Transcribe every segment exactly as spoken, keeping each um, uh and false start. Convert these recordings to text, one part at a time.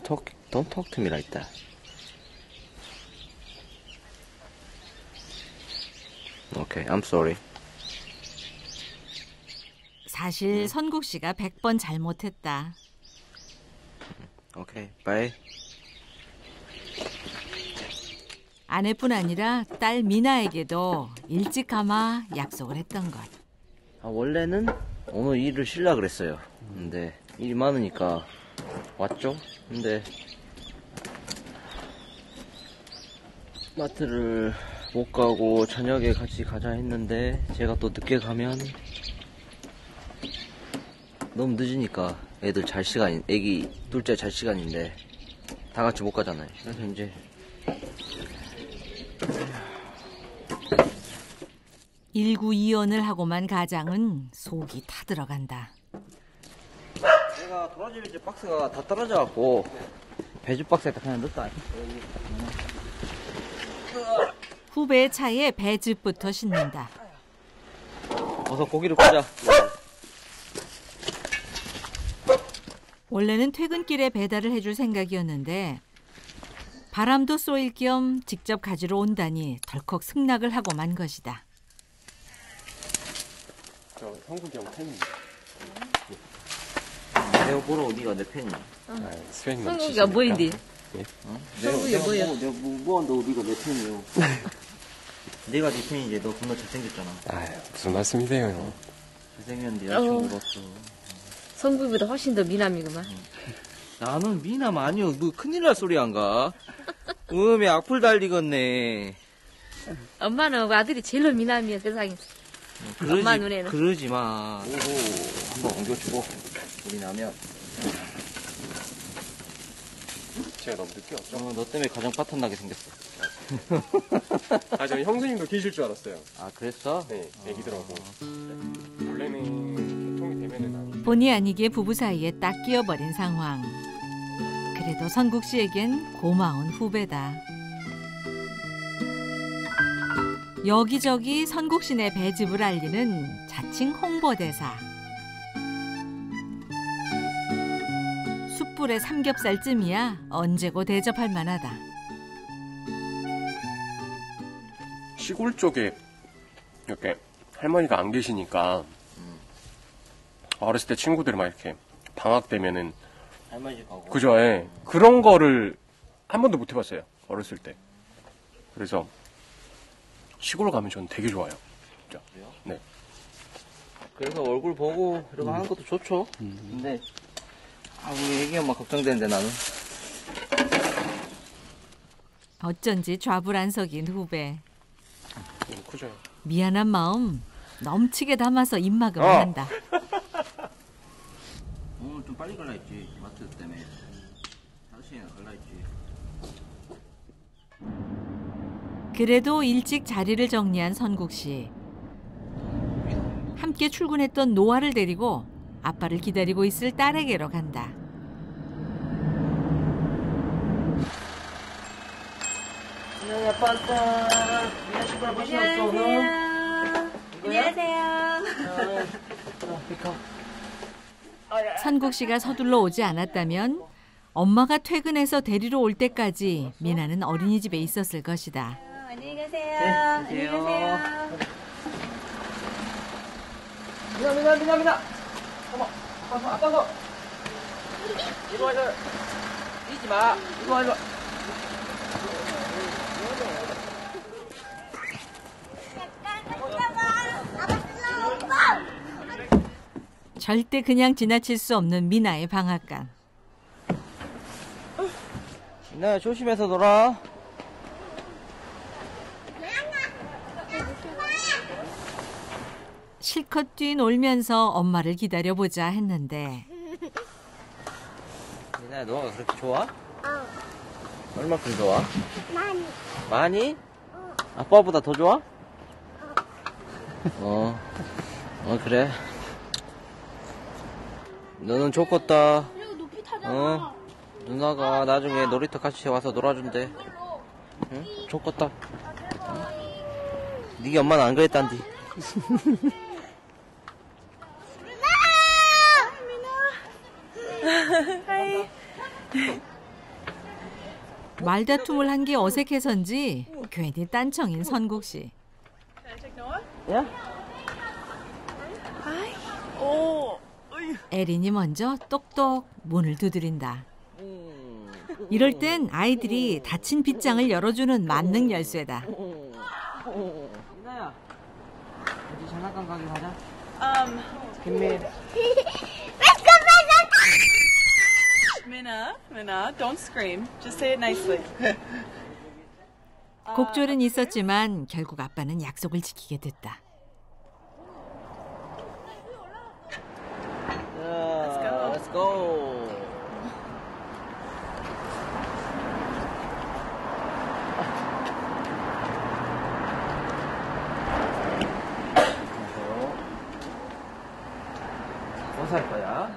talk, don't talk to me like that. Okay, I'm sorry. 사실 선국 씨가 백 번 잘못했다. Okay, bye. 아내뿐 아니라 딸 미나에게도 일찍 가마 약속을 했던 것. 아, 원래는 오늘 일을 쉬려고 그랬어요. 근데 일이 많으니까 왔죠. 근데 마트를 못 가고 저녁에 같이 가자 했는데 제가 또 늦게 가면 너무 늦으니까 애들 잘 시간이, 애기 둘째 잘 시간인데 다 같이 못 가잖아요. 그래서 이제 일구이연을 하고만 가장은 속이 타들어간다. 내가 도라지 배즙 박스가 다 떨어져갖고 배즙 박스에다 그냥 넣었다. 후배의 차에 배즙부터 싣는다. 어서 고기를 꽂자. 원래는 퇴근길에 배달을 해줄 생각이었는데 바람도 쏘일 겸 직접 가지러 온다니 덜컥 승낙을 하고 만 것이다. 저 성국이 형 팬입니다. 내가 보러 어디가 내 팬이야. 아, 스웨인 성국이가 뭐인데? 예? 어? 성국이 뭐야? 내가 뭐, 뭐한다 어디가 내 팬이요. 내가 네 팬이지. 너 겁나 잘생겼잖아. 아, 무슨 말씀이세요, 형? 잘생겼는데 여자친구가 없어. 성국이보다 훨씬 더 미남이구만. 나는 미남 아니여. 뭐 큰일 날 소리 안 가. 음에 악플 달리겠네. 엄마는 아들이 제일 미남이야 세상에. 그러지, 엄마 눈에는. 그러지 마. 오호, 한번 옮겨주고 우리 나면. 제가 너무 늦게 왔죠? 어, 너 때문에 가정 파탄 나게 생겼어. 아, 저 형수님도 계실 줄 알았어요. 아 그랬어? 네, 애기들하고. 원래는 개통이 되면은 아니. 본의 아니게 부부 사이에 딱 끼어버린 상황. 그래도 선국 씨에겐 고마운 후배다. 여기저기 선국 씨네 배즙을 알리는 자칭 홍보대사. 숯불에 삼겹살쯤이야 언제고 대접할 만하다. 시골 쪽에 이렇게 할머니가 안 계시니까 어렸을 때 친구들이 막 이렇게 방학 되면은 할머니 집 가고. 그죠? 예. 그런 거를 한 번도 못 해봤어요. 어렸을 때. 그래서 시골 가면 저는 되게 좋아요. 진짜. 그래요? 네. 그래서 얼굴 보고 이러고 음. 하는 것도 좋죠. 음. 근데 아 우리 애기 엄마 걱정되는데 나는. 어쩐지 좌불안석인 후배. 너무 크죠? 미안한 마음 넘치게 담아서 입막음을 어. 한다. 오늘 좀 빨리 갈라 했지. 마트 때문에. 다섯 시에 갈라 했지. 그래도 일찍 자리를 정리한 선국 씨. 함께 출근했던 노아를 데리고 아빠를 기다리고 있을 딸에게로 간다. 네, 아빠 왔다. 미나 신발 벗이 없어, 오늘. 안녕하세요. 선국 씨가 서둘러 오지 않았다면 엄마가 퇴근해서 데리러 올 때까지 미나는 어린이집에 있었을 것이다. 안녕히 가세요. 네, 안녕히 가세요. 미나, 미나, 미나, 미나. 어머, 아빠, 아빠, 아빠. 이리 와, 이리 와. 뛰지 마. 이리 와, 이리 와. 절대 그냥 지나칠 수 없는 미나의 방앗간. 미나야, 조심해서 놀아. 실컷 뛰놀면서 엄마를 기다려보자 했는데 미나야, 너가 그렇게 좋아? 어, 얼마큼 좋아? 많이. 많이? 아빠보다 더 좋아? 어, 어 그래. 너는 좋겠다. 어, 누나가 나중에 놀이터 같이 와서 놀아준대. 응? 좋겠다. 응? 네 엄마는 안 그랬단디. 하이. 말다툼을 한 게 어색해서인지 괜히 딴청인 선국 씨. 야? 에린이 먼저 똑똑 문을 두드린다. 이럴 땐 아이들이 닫힌 빗장을 열어주는 만능 열쇠다. 미나야. 어디 장난감 가게 가자. Um, 김미. Minna, Minna, don't scream. Just say it nicely. 곡절은 있었지만 결국 아빠는 약속을 지키게 됐다. Let's go. Let's go. 뭐 살 거야?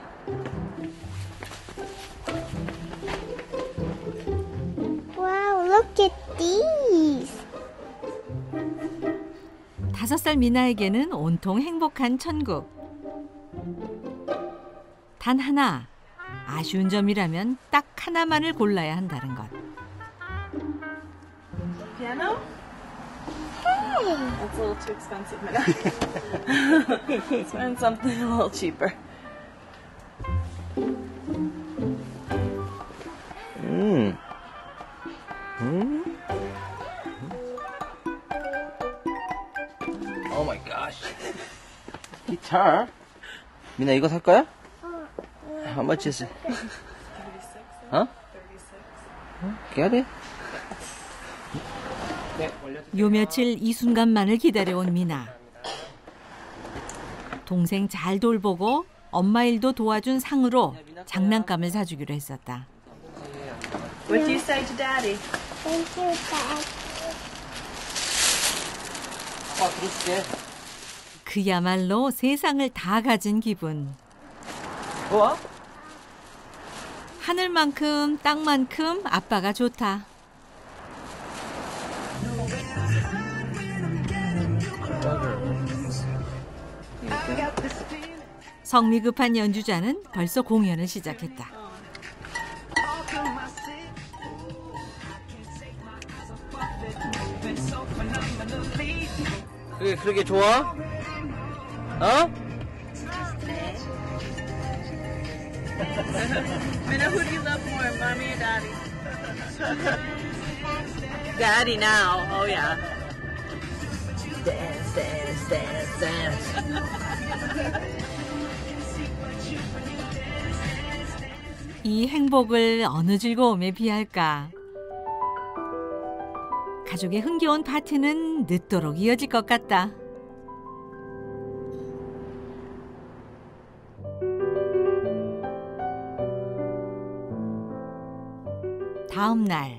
Wow, look at these. 다섯 살 미나에게는 온통 행복한 천국. 단 하나, 아쉬운 점이라면 딱 하나만을 골라야 한다는 것. Piano? That's a little too expensive, Minna. Let's find something a little cheaper. 음. 음. Oh my gosh. 기타. 미나 이거 살 거야? How much is it? 어? Get it? 요 며칠 이 순간만을 기다려온 미나. 동생 잘 돌보고 엄마 일도 도와준 상으로 장난감을 사주기로 했었다. What do you say to Daddy? Thank you, Dad. 아빠 들어줄게. 그야말로 세상을 다 가진 기분. 좋아? 하늘만큼 땅만큼 아빠가 좋다. 성미 급한 연주자는 벌써 공연을 시작했다. 그게 그렇게 좋아? 어? Minna, who do you love more, Mommy or Daddy? Daddy now. Oh, yeah. Dance, dance, dance, dance. 이 행복을 어느 즐거움에 비할까. 가족의 흥겨운 파티는 늦도록 이어질 것 같다. 다음 날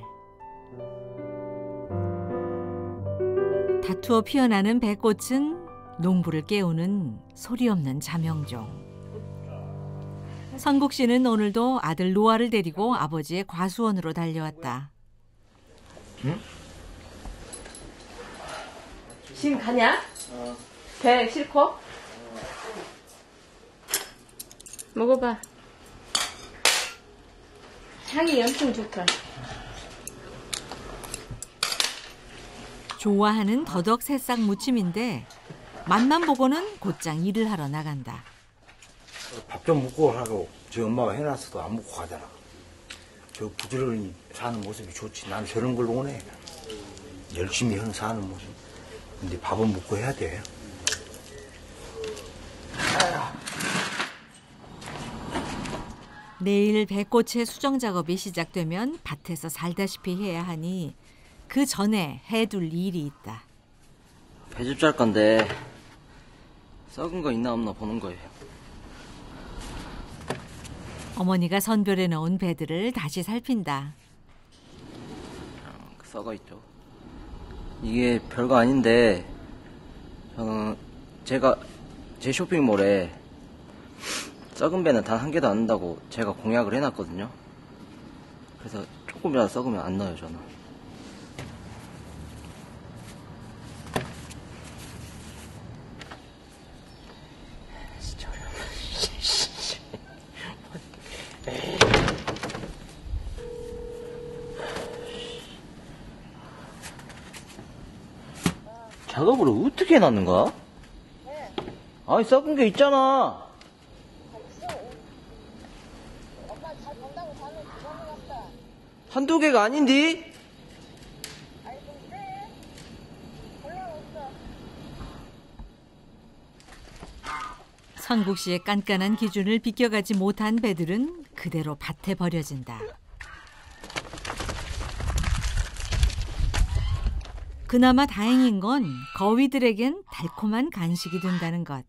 다투어 피어나는 배꽃은 농부를 깨우는 소리 없는 자명종. 선국 씨는 오늘도 아들 노아를 데리고 아버지의 과수원으로 달려왔다. 응? 지금 가냐? 어. 배 싫고? 먹어봐. 향이 엄청 좋다. 좋아하는 더덕 새싹 무침인데 맛만 보고는 곧장 일을 하러 나간다. 밥 좀 먹고 하고 저 엄마가 해놨어도 안 먹고 가잖아. 저 부지런히 사는 모습이 좋지. 나는 저런 걸 원해. 열심히 하는 사는 모습. 근데 밥은 먹고 해야 돼. 내일 배꽃의 수정 작업이 시작되면 밭에서 살다시피 해야 하니 그 전에 해둘 일이 있다. 배즙 짤 건데 썩은 거 있나 없나 보는 거예요. 어머니가 선별해 놓은 배들을 다시 살핀다. 썩어 있죠. 이게 별거 아닌데 저는 제가 제 쇼핑몰에 썩은 배는 단 한 개도 안 넣는다고 제가 공약을 해놨거든요. 그래서 조금이라도 썩으면 안 넣어요, 저는. 진짜 어려워. 작업을 어떻게 해놨는가? 아니, 썩은 게 있잖아. 한두 개가 아닌데? 선국 씨의 깐깐한 기준을 비껴가지 못한 배들은 그대로 밭에 버려진다. 그나마 다행인 건 거위들에겐 달콤한 간식이 된다는 것.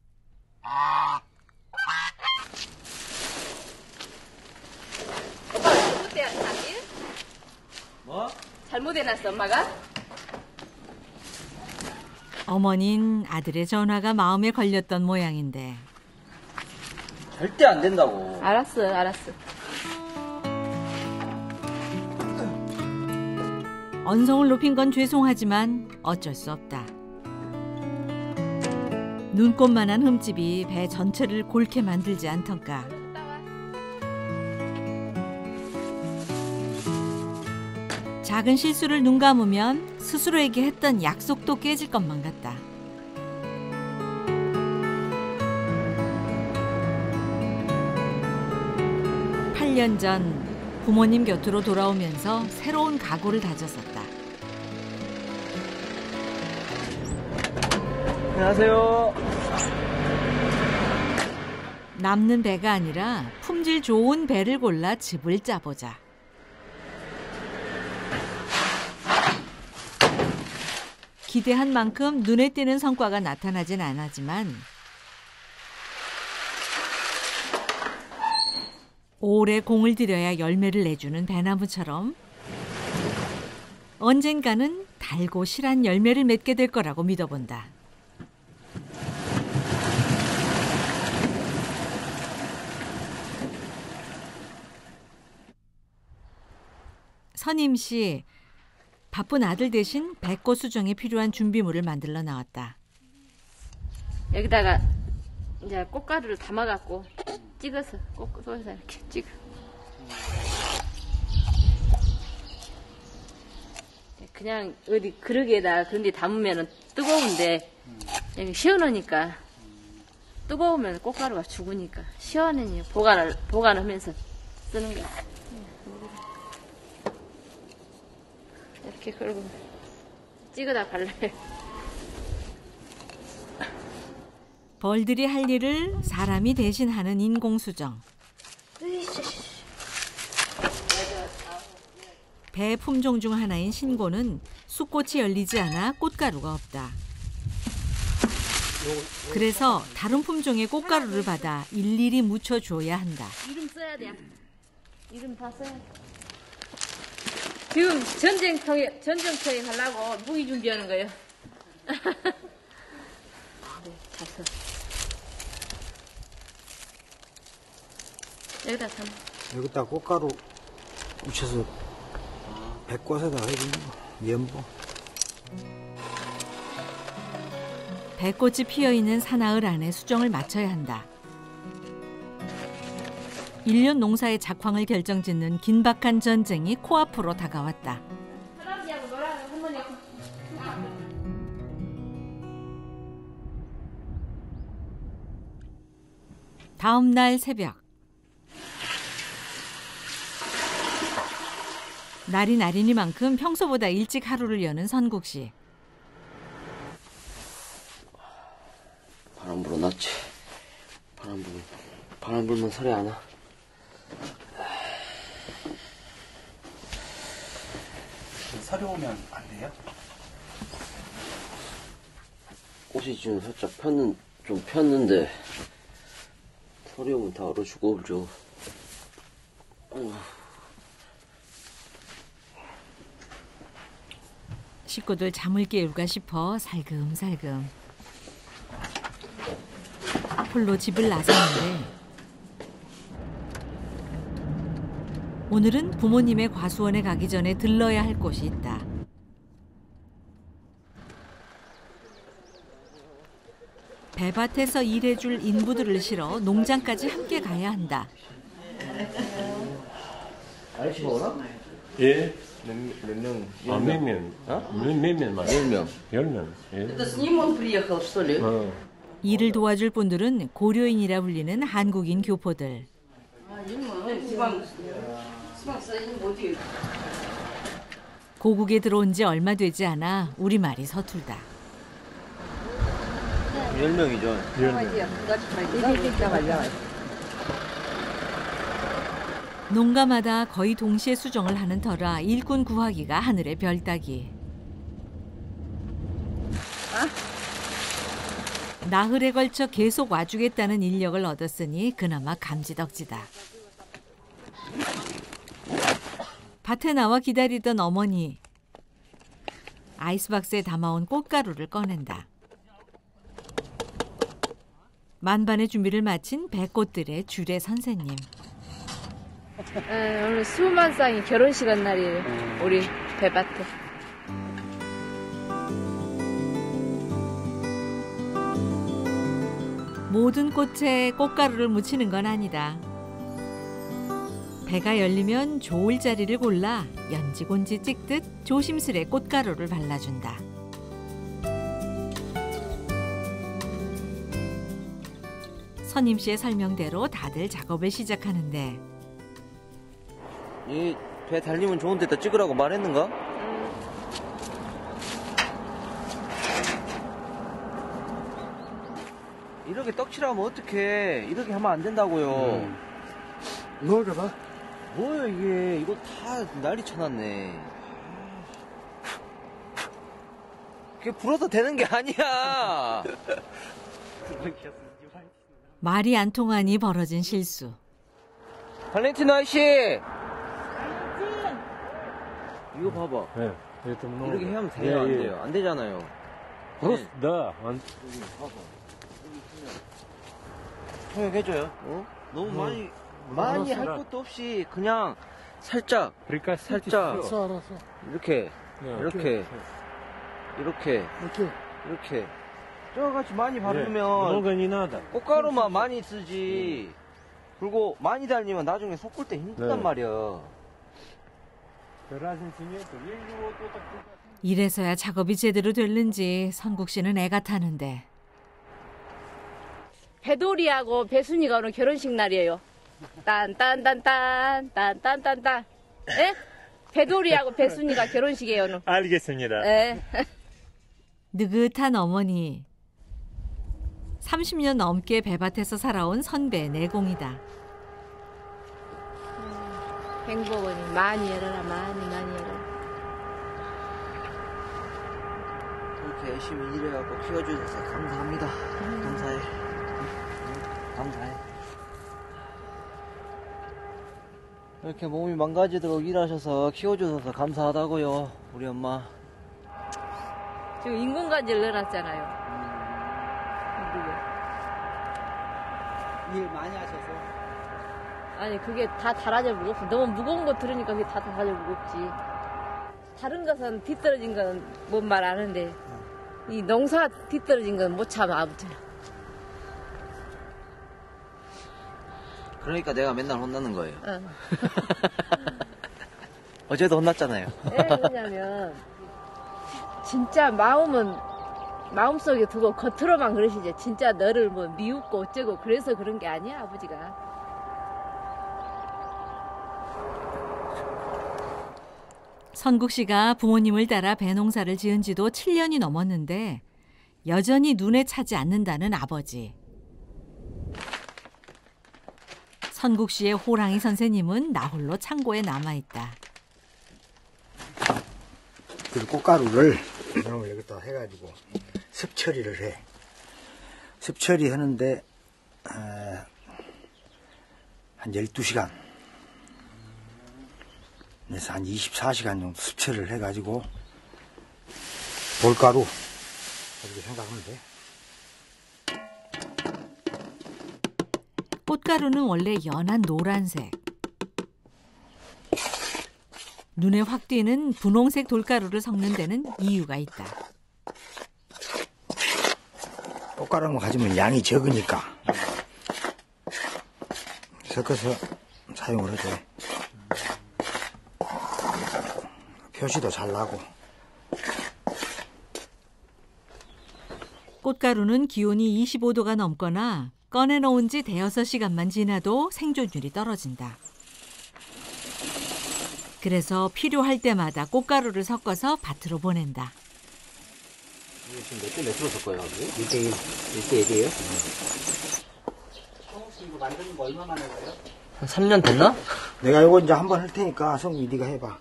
잘못해놨지? 뭐? 잘못해놨어, 엄마가? 어머닌 아들의 전화가 마음에 걸렸던 모양인데 절대 안 된다고. 알았어, 알았어. 언성을 높인 건 죄송하지만 어쩔 수 없다. 눈꽃만한 흠집이 배 전체를 골게 만들지 않던가. 작은 실수를 눈 감으면 스스로에게 했던 약속도 깨질 것만 같다. 팔 년 전 부모님 곁으로 돌아오면서 새로운 각오를 다졌었다. 안녕하세요. 남는 배가 아니라 품질 좋은 배를 골라 집을 짜보자. 기대한 만큼 눈에 띄는 성과가 나타나진 않았지만 오래 공을 들여야 열매를 내주는 배나무처럼 언젠가는 달고 실한 열매를 맺게 될 거라고 믿어본다. 선임 씨, 바쁜 아들 대신 백꽃 수정에 필요한 준비물을 만들러 나왔다. 여기다가 이제 꽃가루를 담아갖고 찍어서 꽃에서 이렇게 찍어. 그냥 어디 그릇에다 그런 데 담으면 뜨거운데 여기 시원하니까 뜨거우면 꽃가루가 죽으니까 시원하니 보관을 보관하면서 쓰는 거야. 이렇게 걸고 찍어다 발라요. 벌들이 할 일을 사람이 대신하는 인공수정. 배 품종 중 하나인 신고는 숫꽃이 열리지 않아 꽃가루가 없다. 그래서 다른 품종의 꽃가루를 받아 일일이 묻혀줘야 한다. 이름 써야 돼. 이름 다 써야 돼. 지금 전쟁터에 전쟁터에 가려고 무기 준비하는 거예요. 네, 잘 써. 여기다 담. 여기다 꽃가루 묻혀서 백꽃에다 해주는 거, 연보. 배꽃이 피어있는 사나흘 안에 수정을 마쳐야 한다. 일 년 농사의 작황을 결정짓는 긴박한 전쟁이 코앞으로 다가왔다. 할아버지하고 놀아요, 할머니하고. 다음 날 새벽. 날이 날이니만큼 평소보다 일찍 하루를 여는 선국 씨. 바람 불어놨지. 바람 불, 바람 불면 소리 안 와. 서리 오면 안 돼요? 꽃이 지금 살짝 폈는, 좀 폈는데, 소리 오면 다 얼어 죽어버려. 어휴. 식구들 잠을 깨울까 싶어 살금살금 홀로 집을 나섰는데 오늘은 부모님의 과수원에 가기 전에 들러야 할 곳이 있다. 배밭에서 일해줄 인부들을 실어 농장까지 함께 가야 한다. 아저씨 먹어라? 예. 몇, 몇 명? 아, 몇 명? 어? 몇, 몇 명? 맞아요? 열 명. 열 명. 예. 어. 이를 도와줄 분들은 고려인이라 불리는 한국인 교포들. 고국에 들어온 지 얼마 되지 않아 우리말이 서툴다. 열 명이죠. 열 명. 농가마다 거의 동시에 수정을 하는 터라 일꾼 구하기가 하늘의 별따기. 나흘에 걸쳐 계속 와주겠다는 인력을 얻었으니 그나마 감지덕지다. 밭에 나와 기다리던 어머니. 아이스박스에 담아온 꽃가루를 꺼낸다. 만반의 준비를 마친 배꽃들의 주례 선생님. 에, 오늘 수만 쌍이 결혼식 한 날이에요. 우리 배밭에. 모든 꽃에 꽃가루를 묻히는 건 아니다. 배가 열리면 좋을 자리를 골라 연지곤지 찍듯 조심스레 꽃가루를 발라준다. 선임 씨의 설명대로 다들 작업을 시작하는데 이 배 달리면 좋은 데다 찍으라고 말했는가? 이렇게 떡칠하면 어떡해. 이렇게 하면 안 된다고요. 뭘 줘봐? 뭐야 이게. 이거 다 난리 쳐놨네. 그게 불어도 되는 게 아니야. 말이 안 통하니 벌어진 실수. 발렌티노 아저씨! 이거 봐봐. 예. 이렇게 뭐- 이렇게 하면 돼요? 안 예, 예. 돼요? 안 되잖아요. просто, да. 안- 통역해줘요. 어? 너무 어. 많이, 많이 할 알았어. 것도 없이 그냥 살짝, приказ 살짝. всё. 알았어. 이렇게, 네. 이렇게, 이렇게, 이렇게. 이렇게. 저같이 많이 예. 바르면 много не надо. 꽃가루만 많이 쓰지. 그리고 많이 달리면 나중에 섞을 때 힘들단 네. 말이야. разницы нету. Если вот вот так вот- 이래서야 작업이 제대로 됐는지 선국 씨는 애가 타는데 배돌이하고 배순이가 오늘 결혼식 날이에요. 딴딴딴딴 딴딴딴딴. 예? 배돌이하고 배순이가 결혼식이에요 오늘. 알겠습니다. 예. 느긋한 어머니. 삼십 년 넘게 배밭에서 살아온 선배 내공이다. 행복은 많이 열어라 많이 많이 열어라. 이렇게 열심히 일해갖고 키워주셔서 감사합니다. 감사해. 응? 감사해. 이렇게 몸이 망가지도록 일하셔서 키워주셔서 감사하다고요. 우리 엄마. 지금 인공관절 넣어놨잖아요. 일 많이 하셔서. 아니 그게 다 달아져 무겁고 너무 무거운 거 들으니까 그게 다 달아져 무겁지. 다른 것은 뒤떨어진 건 뭔 말 안 하는데 이 농사 뒤떨어진 건 못 참아 아무튼. 그러니까 내가 맨날 혼나는 거예요. 어. 어제도 혼났잖아요. 왜 그러냐면 진짜 마음은 마음속에 두고 겉으로만 그러시지 진짜 너를 뭐 미웃고 어쩌고 그래서 그런 게 아니야 아버지가. 선국 씨가 부모님을 따라 배농사를 지은 지도 칠 년이 넘었는데 여전히 눈에 차지 않는다는 아버지. 선국 씨의 호랑이 선생님은 나홀로 창고에 남아있다. 그 꽃가루를 이놈을 여기다 해가지고 습 처리를 해. 습 처리하는데 어, 한 열두 시간 그래서 한 이십사 시간 정도 습 처리를 해가지고 돌가루 이렇게 생각하면 돼. 꽃가루는 원래 연한 노란색. 눈에 확 띄는 분홍색 돌가루를 섞는 데는 이유가 있다. 꽃가루만 가지면 양이 적으니까 섞어서 사용을 해줘. 표시도 잘 나고. 꽃가루는 기온이 이십오 도가 넘거나 꺼내놓은 지 대여섯 시간만 지나도 생존율이 떨어진다. 그래서 필요할 때마다 꽃가루를 섞어서 밭으로 보낸다. 이게 지금 몇 대 몇으로 섞어요? 일 대 일, 일 대 일이에요? 혹시 이거 만드는 거 얼마 만에 해요? 한 삼 년 됐나? 내가 이거 이제 한번 할 테니까 성국이 네가 해봐.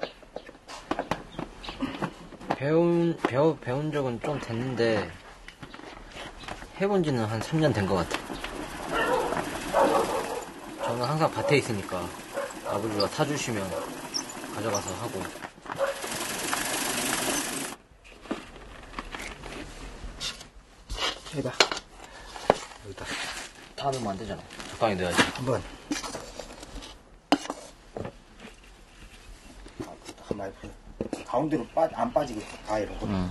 배운, 배우, 배운 적은 좀 됐는데, 해본 지는 한 삼 년 된 것 같아. 저는 항상 밭에 있으니까, 아버지가 타주시면 가져가서 하고. 해봐. 여기다. 다 넣으면 안 되잖아. 적당히 넣어야지. 한번. 가만히 봐. 가운데로 빠, 안 빠지게 다 이러고. 응.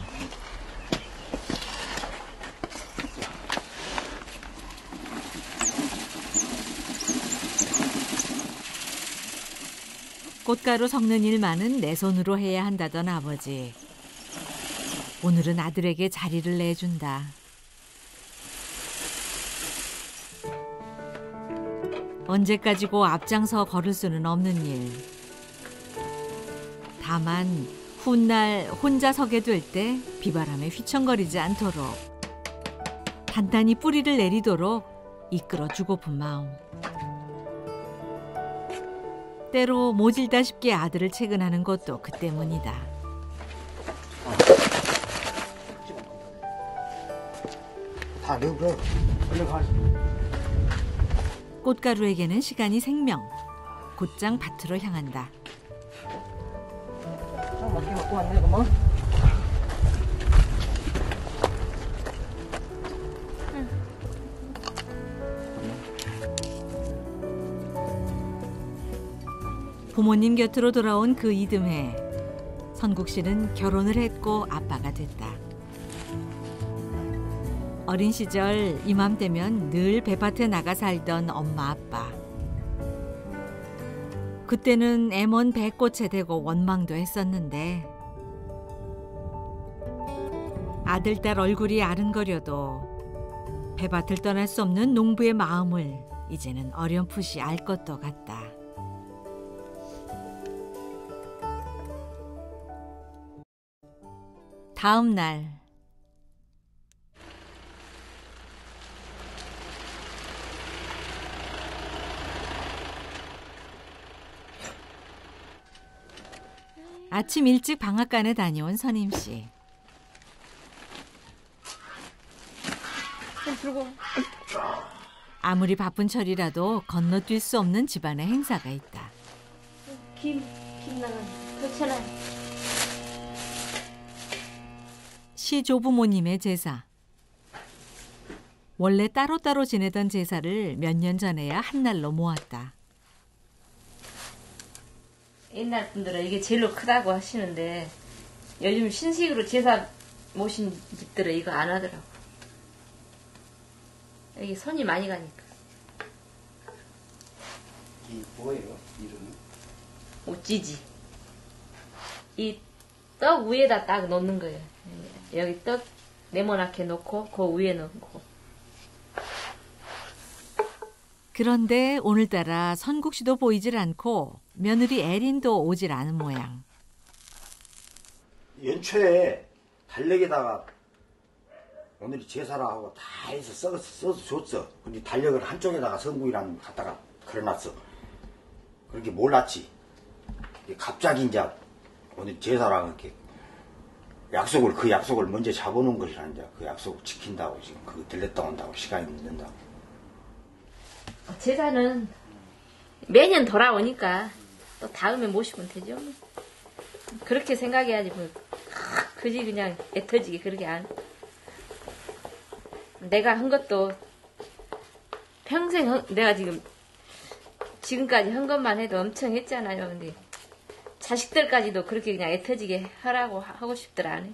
꽃가루 섞는 일만은 내 손으로 해야 한다던 아버지. 오늘은 아들에게 자리를 내준다. 언제까지고 앞장서 걸을 수는 없는 일. 다만 훗날 혼자 서게 될 때 비바람에 휘청거리지 않도록 단단히 뿌리를 내리도록 이끌어주고픈 마음. 때로 모질다쉽게 아들을 채근하는 것도 그 때문이다. 다 넣어. 얼른 가. 꽃가루에게는 시간이 생명. 곧장 밭으로 향한다. 먹기 먹고 왔네, 그만. 부모님 곁으로 돌아온 그 이듬해 선국 씨는 결혼을 했고 아빠가 됐다. 어린 시절 이맘때면 늘 배밭에 나가 살던 엄마 아빠. 그때는 애먼 배꽃에 대고 원망도 했었는데 아들, 딸 얼굴이 아른거려도 배밭을 떠날 수 없는 농부의 마음을 이제는 어렴풋이 알 것도 같다. 다음 날 아침 일찍 방앗간에 다녀온 선임 씨. 아무리 바쁜 철이라도 건너뛸 수 없는 집안의 행사가 있다. 김, 김 나가네. 그렇잖아요. 시조부모님의 제사. 원래 따로따로 지내던 제사를 몇 년 전에야 한날로 모았다. 옛날 분들은 이게 제일로 크다고 하시는데 요즘 신식으로 제사 모신 집들은 이거 안 하더라고. 여기 손이 많이 가니까. 이 뭐예요? 이름은? 옷지지. 이 떡 위에다 딱 놓는 거예요. 여기 떡 네모나게 놓고 그 위에 놓고. 그런데 오늘따라 선국 씨도 보이질 않고 며느리 에린도 오질 않은 모양. 연초에 달력에다가 오늘이 제사라 하고 다 해서 써서, 써서 줬어. 근데 달력을 한쪽에다가 성국이랑 갖다가 걸어놨어. 그렇게 몰랐지. 갑자기 이제 오늘 제사라 이렇게 약속을, 그 약속을 먼저 잡아놓은 것이라 이제 그 약속을 지킨다고 지금 그거 들렸다 온다고 시간이 늦는다고. 제사는 매년 돌아오니까 또 다음에 모시면 되죠. 그렇게 생각해야지 뭐 그지 그냥 애터지게 그렇게 안. 내가 한 것도 평생 한, 내가 지금 지금까지 한 것만 해도 엄청 했잖아요. 근데 자식들까지도 그렇게 그냥 애터지게 하라고 하고 싶들 안 해.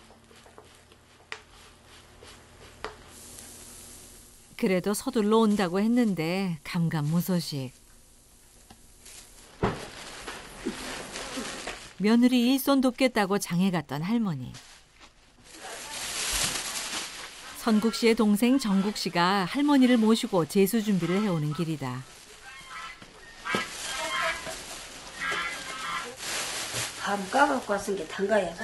그래도 서둘러 온다고 했는데 감감무소식. 며느리 일손 돕겠다고 장에 갔던 할머니. 선국 씨의 동생 정국 씨가 할머니를 모시고 제수 준비를 해오는 길이다. 밥 까갖고 왔은 게 담가야지.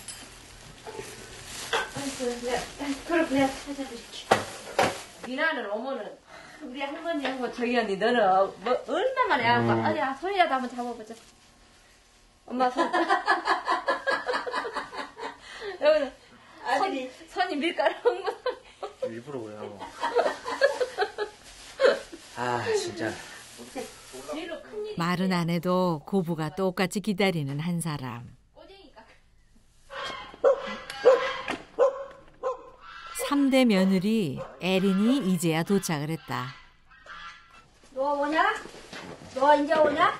그럼 내가 찾아드릴게. 미나는 어머는 우리 할머니하고 저기 언니 너는 뭐 얼마 만에 하고 음. 어디 손이라도 한번 잡아보자. 엄마 손. 여기는 아들이 손이 밀가루 엉망. 일부러 그래요. 아 진짜. 말은 안 해도 고부가 똑같이 기다리는 한 사람. 삼 대 며느리 에린이 이제야 도착을 했다. 너 오냐? 너 이제 오냐?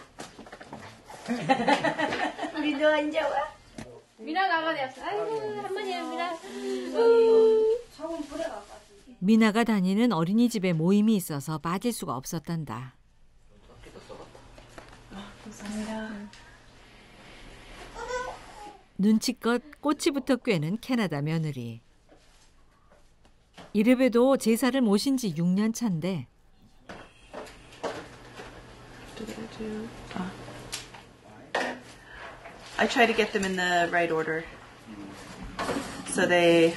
우리 너 이제 와? 미나가 한마디 했어. 아이고 할머니 미나. 소금 뿌려갖고. 미나가 다니는 어린이집에 모임이 있어서 빠질 수가 없었단다. 감사합니다. 눈치껏 꼬치부터 꿰는 캐나다 며느리. 이래봬도 제사를 모신 지 육 년 차인데 I try to get them in the right order. So they,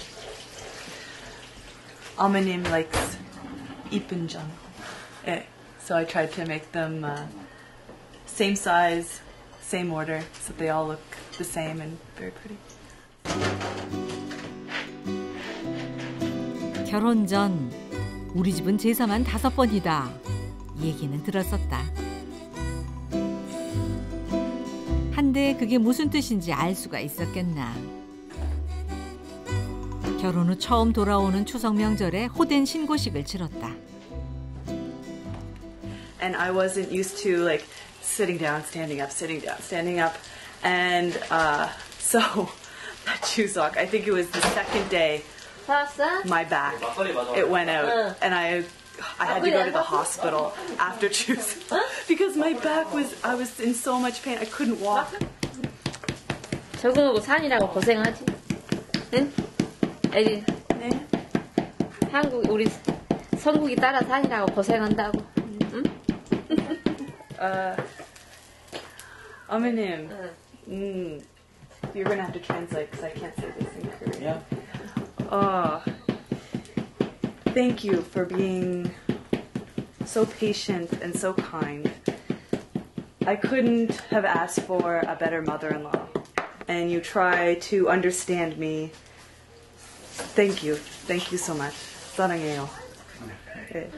어머님 likes 이쁜정. Yeah. So I tried to make them uh, same size, same order, so they all look the same and very pretty. 결혼 전 우리 집은 제사만 다섯 번이다 얘기는 들었었다. 한데 그게 무슨 뜻인지 알 수가 있었겠나. 결혼 후 처음 돌아오는 추석 명절에 호된 신고식을 치렀다. And I wasn't used to like sitting down, standing up, sitting down, standing up, and uh, so that Chuseok, I think it was the second day. My back, it went out, and I, I had to go to the hospital after Chuseok because my back was, I was in so much pain, I couldn't walk. 적응하고 산이라고 고생하지. 응? 에리. 네. 한국 우리 선국이 따라 산이라고 고생한다고. 응? Uh, 어머님, mm, you're gonna have to translate because I can't say this in Korean. Yeah. Oh, thank you for being so patient and so kind. I couldn't have asked for a better mother-in-law. And you try to understand me. Thank you. Thank you so much. 사랑해요. 네.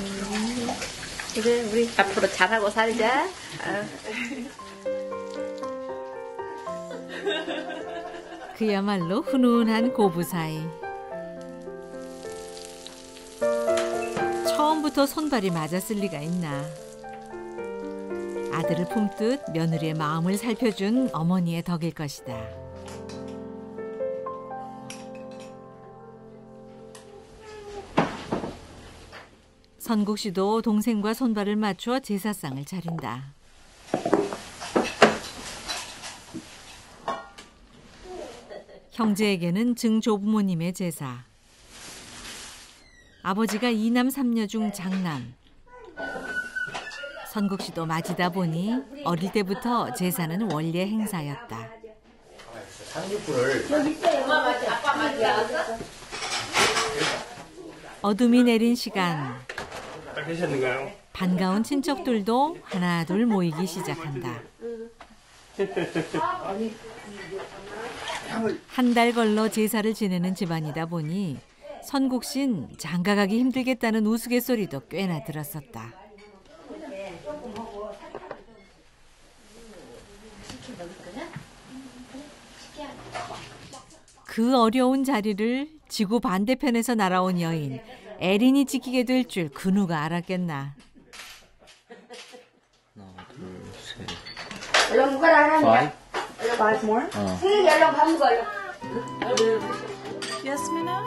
그래, 우리 앞으로 잘하고 살자. 그야말로 훈훈한 고부 사이. 처음부터 손발이 맞았을 리가 있나. 아들을 품듯 며느리의 마음을 살펴준 어머니의 덕일 것이다. 선국 씨도 동생과 손발을 맞추어 제사상을 차린다. 형제에게는 증조부모님의 제사. 아버지가 이남 삼녀 중 장남. 선국 씨도 맞이다 보니 어릴 때부터 제사는 원래 행사였다. 어둠이 내린 시간. 딱 계셨는가요? 반가운 친척들도 하나둘 모이기 시작한다. 한 달 걸러 제사를 지내는 집안이다 보니 선국 씨는 장가가기 힘들겠다는 우스갯소리도 꽤나 들었었다. 그 어려운 자리를 지구 반대편에서 날아온 여인 에린이 지키게 될 줄 그 누가 알았겠나. 하나, 둘, 셋. 얼른 누가 안 하냐? Five more? 응, 얼른 밥 먹어, 얼른. Yes, Mina?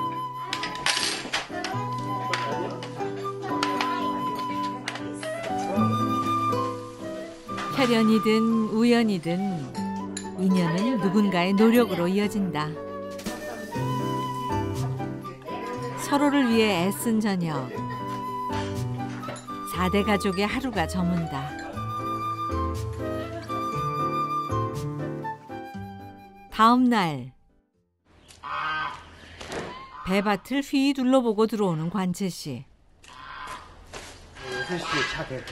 혈연이든 우연이든 인연은 누군가의 노력으로 이어진다. 서로를 위해 애쓴 저녁. 사 대 가족의 하루가 저문다. 다음 날 배밭을 휘 둘러보고 들어오는 관채 씨. 여섯 시에 차 대.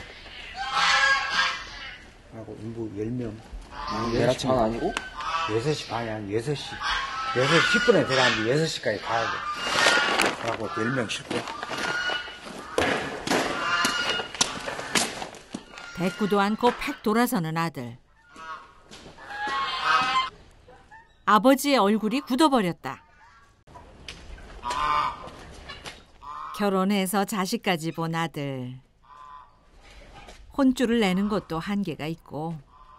하고 인부 열 명. 여섯 시 반 아니고? 여섯 시 반이 아니고 여섯 시. 여섯 시 십 분에 들어가는데 여섯 시까지 가야 돼. 하고 열 명 싣고. 대꾸도 않고 팩 돌아서는 아들. 아버지의 얼굴이 굳어버렸다. 결혼해서 자식까지 본 아들. 혼쭐을 내는 것도 한계가 있고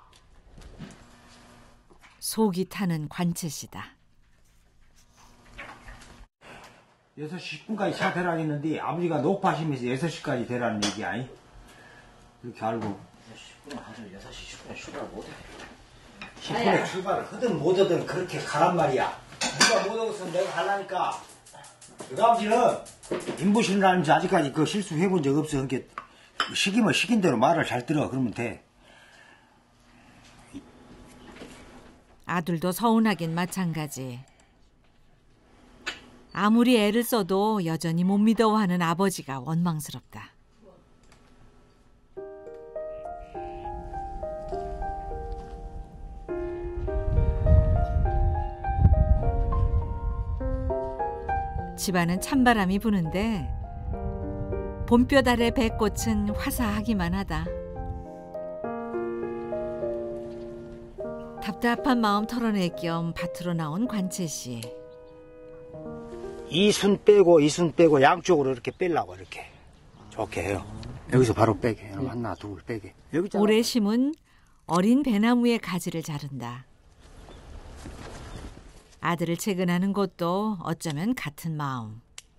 속이 타는 관채씨다. 여섯 시 십 분까지 차 대라고 했는데 아버지가 녹화하시면서 여섯 시까지 대라는 얘기 아니? 그렇게 알고. 여섯 시 십 분에 가서 여섯 시 십 분에 출발 못해. 십 분에 출발을 하든 못하든 그렇게 가란 말이야. 누가 못하고서 내가 하려니까. 그 아버지는 인부신라는지 아직까지 그 실수 해본 적 없어. 그러니까 시키면 시킨 대로 말을 잘 들어. 그러면 돼. 아들도 서운하긴 마찬가지. 아무리 애를 써도 여전히 못 믿어하는 아버지가 원망스럽다. 집안은 찬바람이 부는데 봄볕 아래 배꽃은 화사하기만 하다. 답답한 마음 털어낼 겸 밭으로 나온 관채 씨. 이 순 빼고 이 순 빼고 양쪽으로 이렇게 빼려고 이렇게 좋게 해요. 여기서 바로 빼게. 하나 둘 빼게. 여기 있잖아. 올해 심은 어린 배나무의 가지를 자른다. 아들을 채근하는 것도 어쩌면 같은 마음.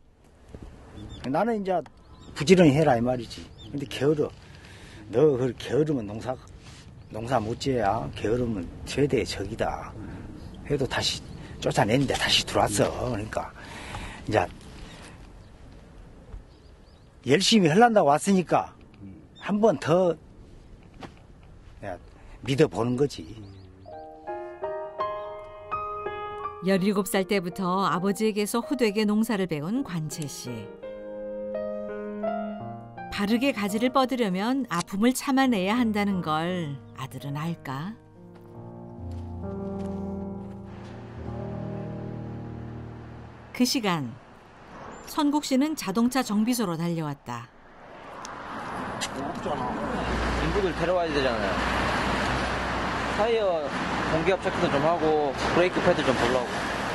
나는 이제 부지런히 해라 이 말이지. 근데 게으러. 너 그걸 게으르면 농사 농사 못 지어야. 게으르면 최대의 적이다. 해도 다시 쫓아내는데 다시 들어왔어. 그러니까 이제 열심히 하려고 왔으니까 한 번 더 믿어보는 거지. 열일곱 살 때부터 아버지에게서 후되게 농사를 배운 관채 씨. 바르게 가지를 뻗으려면 아픔을 참아내야 한다는 걸 아들은 알까? 그 시간 선국 씨는 자동차 정비소로 달려왔다. 인부들 데려와야 되잖아요. 타이어 공기압 체크도 좀 하고 브레이크 패드 좀 보려고.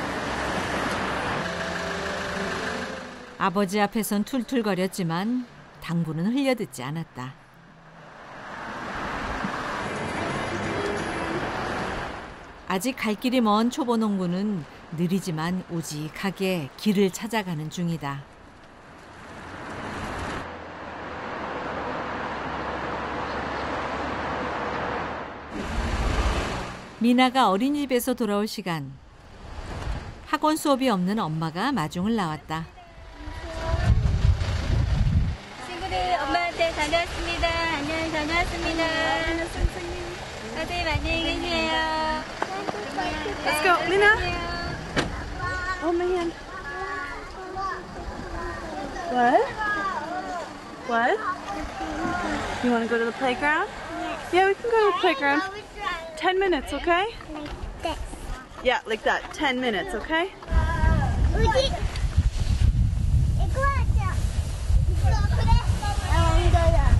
아버지 앞에선 툴툴거렸지만 당부는 흘려듣지 않았다. 아직 갈 길이 먼 초보 농부는 느리지만 우직하게 길을 찾아가는 중이다. 미나가 어린이집에서 돌아올 시간. 학원 수업이 없는 엄마가 마중을 나왔다. 친구들 엄마한테 다녀왔습니다. 안녕 다녀왔습니다. 선생님 안녕히 계세요. Let's go, Lina. Oh man. What? What? You want to go to the playground? Yeah, we can go to the playground. Ten minutes, okay? Like this. Yeah, like that. Ten minutes, okay? 우지. 이거 하자. 그래. 아, 이거야.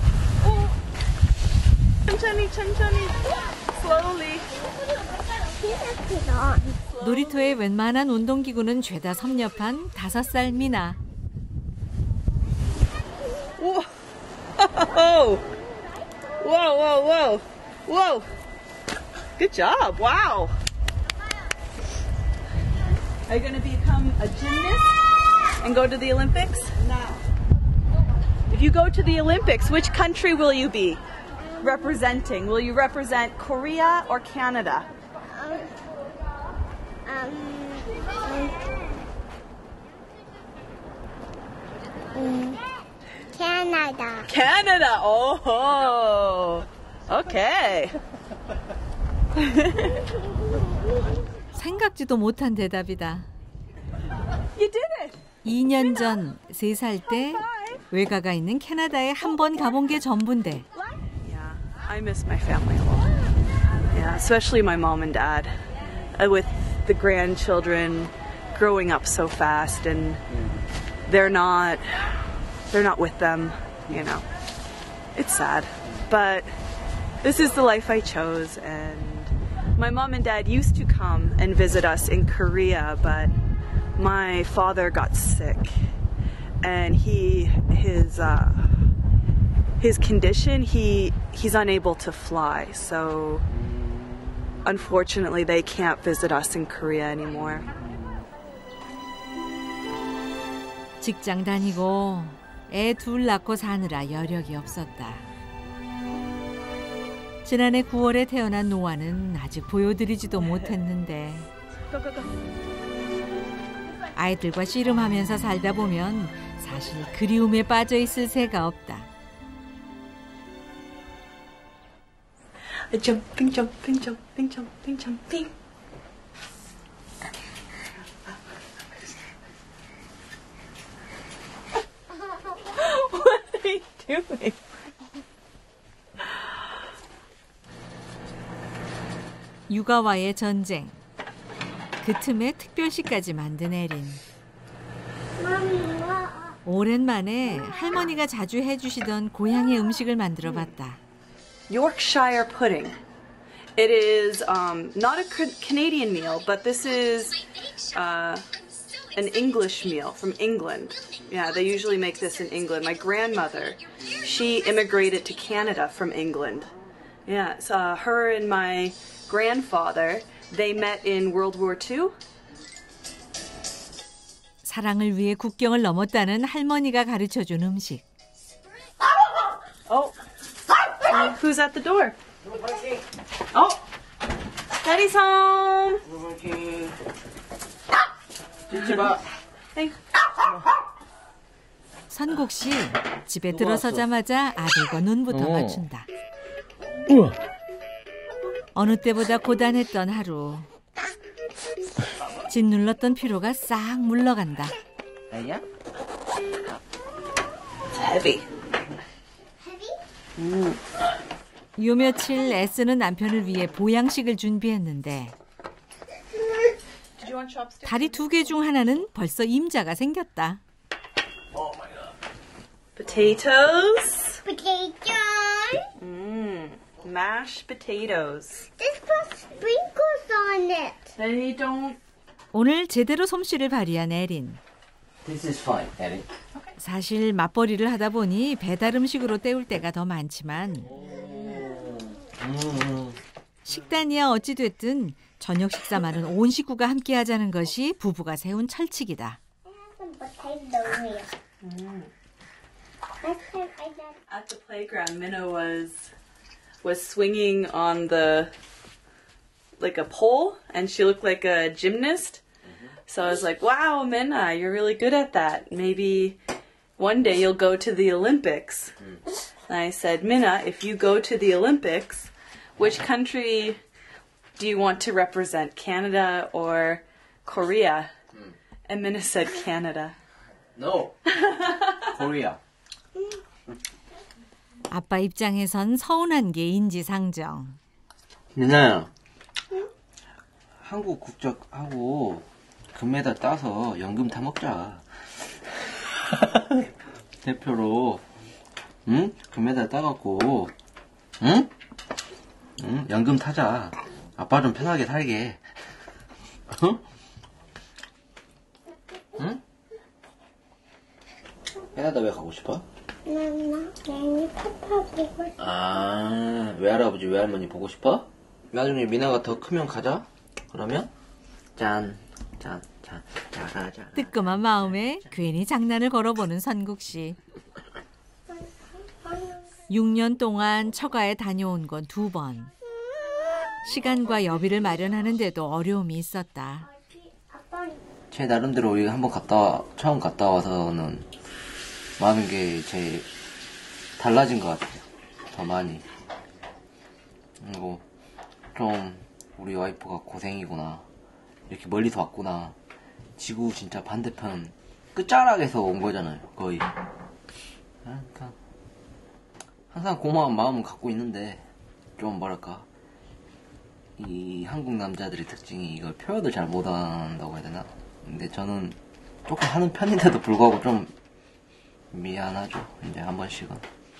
천천히, 천천히. Slowly. 놀이터의 웬만한 운동기구는 죄다 섭렵한 다섯 살 미나. Whoa. Whoa, whoa, whoa. Whoa. Good job. Wow. Are you going to become a gymnast and go to the Olympics? No. If you go to the Olympics, which country will you be representing? Will you represent Korea or Canada? 음, 캐나다. Canada. Oh, okay. 생각지도 못한 대답이다. You did it. 이 년 전 세 살 때 외가가 있는 캐나다에 한 번 가본 게 전부인데 Yeah, I miss my family a lot. Yeah, especially my mom and dad. Uh, with the grandchildren growing up so fast, and they're not, they're not with them. You know, it's sad, but this is the life I chose. And my mom and dad used to come and visit us in Korea, but my father got sick, and he his uh, his condition he he's unable to fly. So unfortunately, they can't visit us in Korea anymore. 직장 다니고 애 둘 낳고 사느라 여력이 없었다. 지난해 구월에 태어난 노아는 아직 보여드리지도 못했는데 아이들과 씨름하면서 살다 보면 사실 그리움에 빠져 있을 새가 없다. Jumping, jumping, jumping, jumping, jumping. What are you doing? 육아와의 전쟁. 그 틈에 특별시까지 만든 에린. 오랜만에 할머니가 자주 해주시던 고향의 음식을 만들어봤다. Yorkshire pudding. It is um, not a Canadian meal, but this is uh, an English meal from England. Yeah, they usually make this in England. My grandmother, she immigrated to Canada from England. Yeah, so uh, her and my grandfather, they met in World War Two. 사랑을 위해 국경을 넘었다는 할머니가 가르쳐준 음식. Oh, who's at the door? Oh, Daddy's home. Hey. 선국 씨 집에 들어서자마자 아들과 눈부터 맞춘다. 어느 때보다 고단했던 하루. 짓눌렀던 피로가 싹 물러간다. 아이야? Heavy. 음. 요 며칠 애쓰는 남편을 위해 보양식을 준비했는데 다리 두 개 중 하나는 벌써 임자가 생겼다. Potatoes. Potatoes. Mm, mashed potatoes. This put sprinkles on it. They don't. 오늘 제대로 솜씨를 발휘한 에린. This is fine, Erin. 사실 맞벌이를 하다 보니 배달 음식으로 때울 때가 더 많지만 식단이야 어찌 됐든 저녁 식사만은 온 식구가 함께 하자는 것이 부부가 세운 철칙이다. Mm. At the playground, Minna was was swinging on the like a pole, and she looked like a gymnast. So I was like, "Wow, Minna, you're really good at that. Maybe one day you'll go to the Olympics." And I said, "Minna, if you go to the Olympics, which country do you want to represent, Canada or Korea?" And Minna said, "Canada." No. Korea. 아빠 입장에선 서운한 게 인지상정. 민아야, 한국 국적하고 금메달 따서 연금 타먹자. 대표로, 응? 금메달 따갖고, 응? 응? 연금 타자. 아빠 좀 편하게 살게. 응? 응? 캐나다 왜 가고 싶어? 엄마, 나는 파파 보고 싶어. 아, 외할아버지, 외할머니 보고 싶어? 나중에 미나가 더 크면 가자? 그러면? 짠, 짠, 짠, 짜라짠. 뜨끔한 마음에 괜히 장난을 걸어보는 선국 씨. 육 년 동안 처가에 다녀온 건 두 번. 시간과 여비를 마련하는데도 어려움이 있었다. 제 나름대로 여기 한번 갔다 와- 처음 갔다 와서는 많은 게 제 달라진 것 같아요. 더 많이. 그리고 좀 우리 와이프가 고생이구나. 이렇게 멀리서 왔구나. 지구 진짜 반대편 끝자락에서 온 거잖아요. 거의. 그러니까 항상 고마운 마음은 갖고 있는데 좀 뭐랄까 이 한국 남자들의 특징이 이걸 표현을 잘 못한다고 해야 되나? 근데 저는 조금 하는 편인데도 불구하고 좀 미안하죠. 이제 한 번씩은.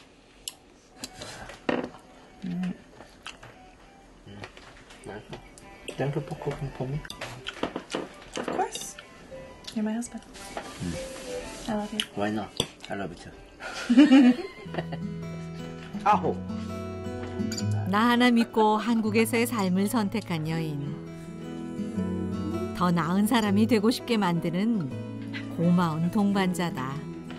음. 음. Thank you for cooking for me. Of course. You're my husband. I love you. Why not? I love you too. 아호. 나 하나 믿고 한국에서의 삶을 선택한 여인. 더 나은 사람이 되고 싶게 만드는 고마운 동반자다.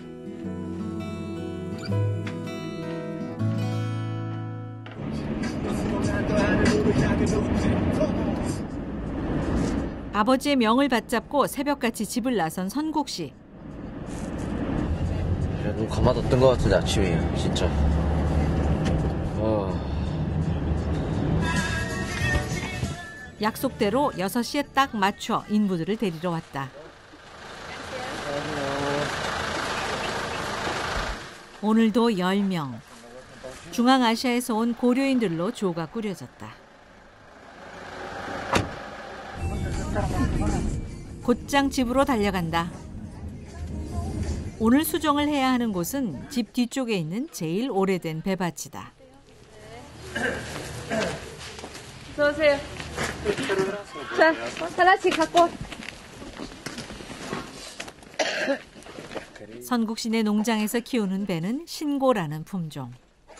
아버지의 명을 받잡고 새벽같이 집을 나선 선국 씨. 눈 감아뒀던 것 같은데 아침에 진짜. 어. 약속대로 여섯 시에 딱 맞춰 인부들을 데리러 왔다. 오늘도 열 명. 중앙아시아에서 온 고려인들로 조가 꾸려졌다. 곧장 집으로 달려간다. 오늘 수정을 해야 하는 곳은 집 뒤쪽에 있는 제일 오래된 배밭이다. 어서오세요. 자, 하나씩 갖고. 선국 씨네 농장에서 키우는 배는 신고라는 품종.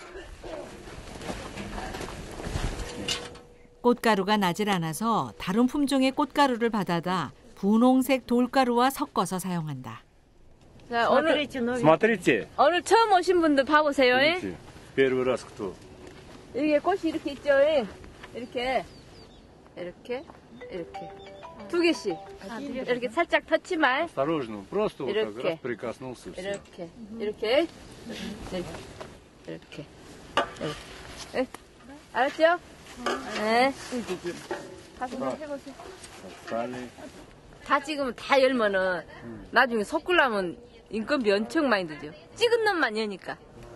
꽃가루가 나질 않아서 다른 품종의 꽃가루를 받아다 분홍색 돌가루와 섞어서 사용한다. 자, 오늘, Смотрите. 오늘 처음 오신 분들 봐보세요. 예? Видите? Первый раз кто? 여기에 꽃이 이렇게 있죠. 예? 이렇게, 이렇게, 이렇게. 두 개씩. 이렇게 살짝 터치만. Осторожно, просто вот так 이렇게. раз прикоснулся и все. 이렇게, 이렇게, 이렇게, 이렇게. 예? 알았죠? 네. 가서 좀 해보세요. Стали. 다 찍으면 다 열면은 나중에 섞으려면 인건비 엄청 많이 들죠. 찍은 놈만 여니까.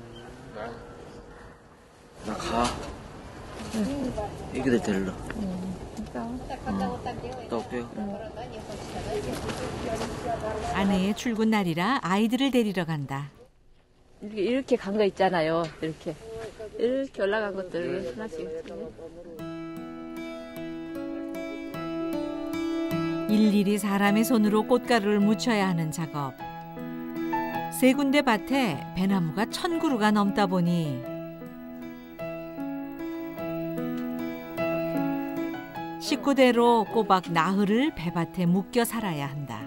나 가. 애기들 데리러. 갔다 올게요. 아내의 출근 날이라 아이들을 데리러 간다. 이렇게, 이렇게 간 거 있잖아요. 이렇게. 이렇게 올라간 것들 하나씩. 일일이 사람의 손으로 꽃가루를 묻혀야 하는 작업. 세 군데 밭에 배나무가 천 그루가 넘다 보니 식구대로 꼬박 나흘을 배밭에 묶여 살아야 한다.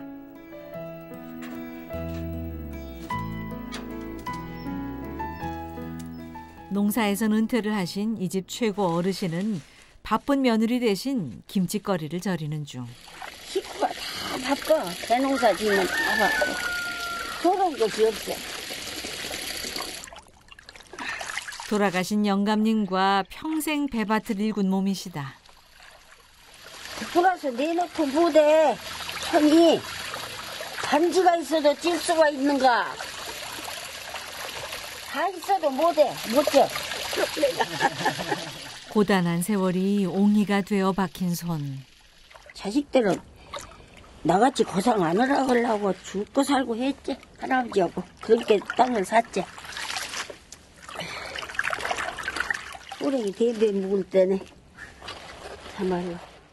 농사에선 은퇴를 하신 이 집 최고 어르신은 바쁜 며느리 대신 김치거리를 절이는 중. 식구가 다 바빠. 대농사 지으면 다 바빠. 그런 것이 없어. 돌아가신 영감님과 평생 배밭을 일군 몸이시다. 돌아서 내놓고 못해. 천이 반지가 있어도 찔 수가 있는가. 다 있어도 못해. 못져. 고단한 세월이 옹이가 되어 박힌 손. 자식들은 나같이 고생 안 하려고 죽고 살고 했지. 할아버지하고 그렇게 땅을 샀지. 우리 대배 묵을 때네. 참말로.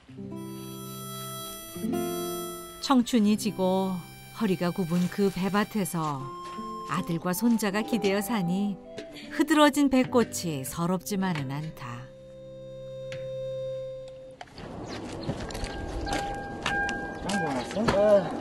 청춘이 지고 허리가 굽은 그 배밭에서 아들과 손자가 기대어 사니 흐드러진 배꽃이 서럽지만은 않다. 짱구 왔어? 어.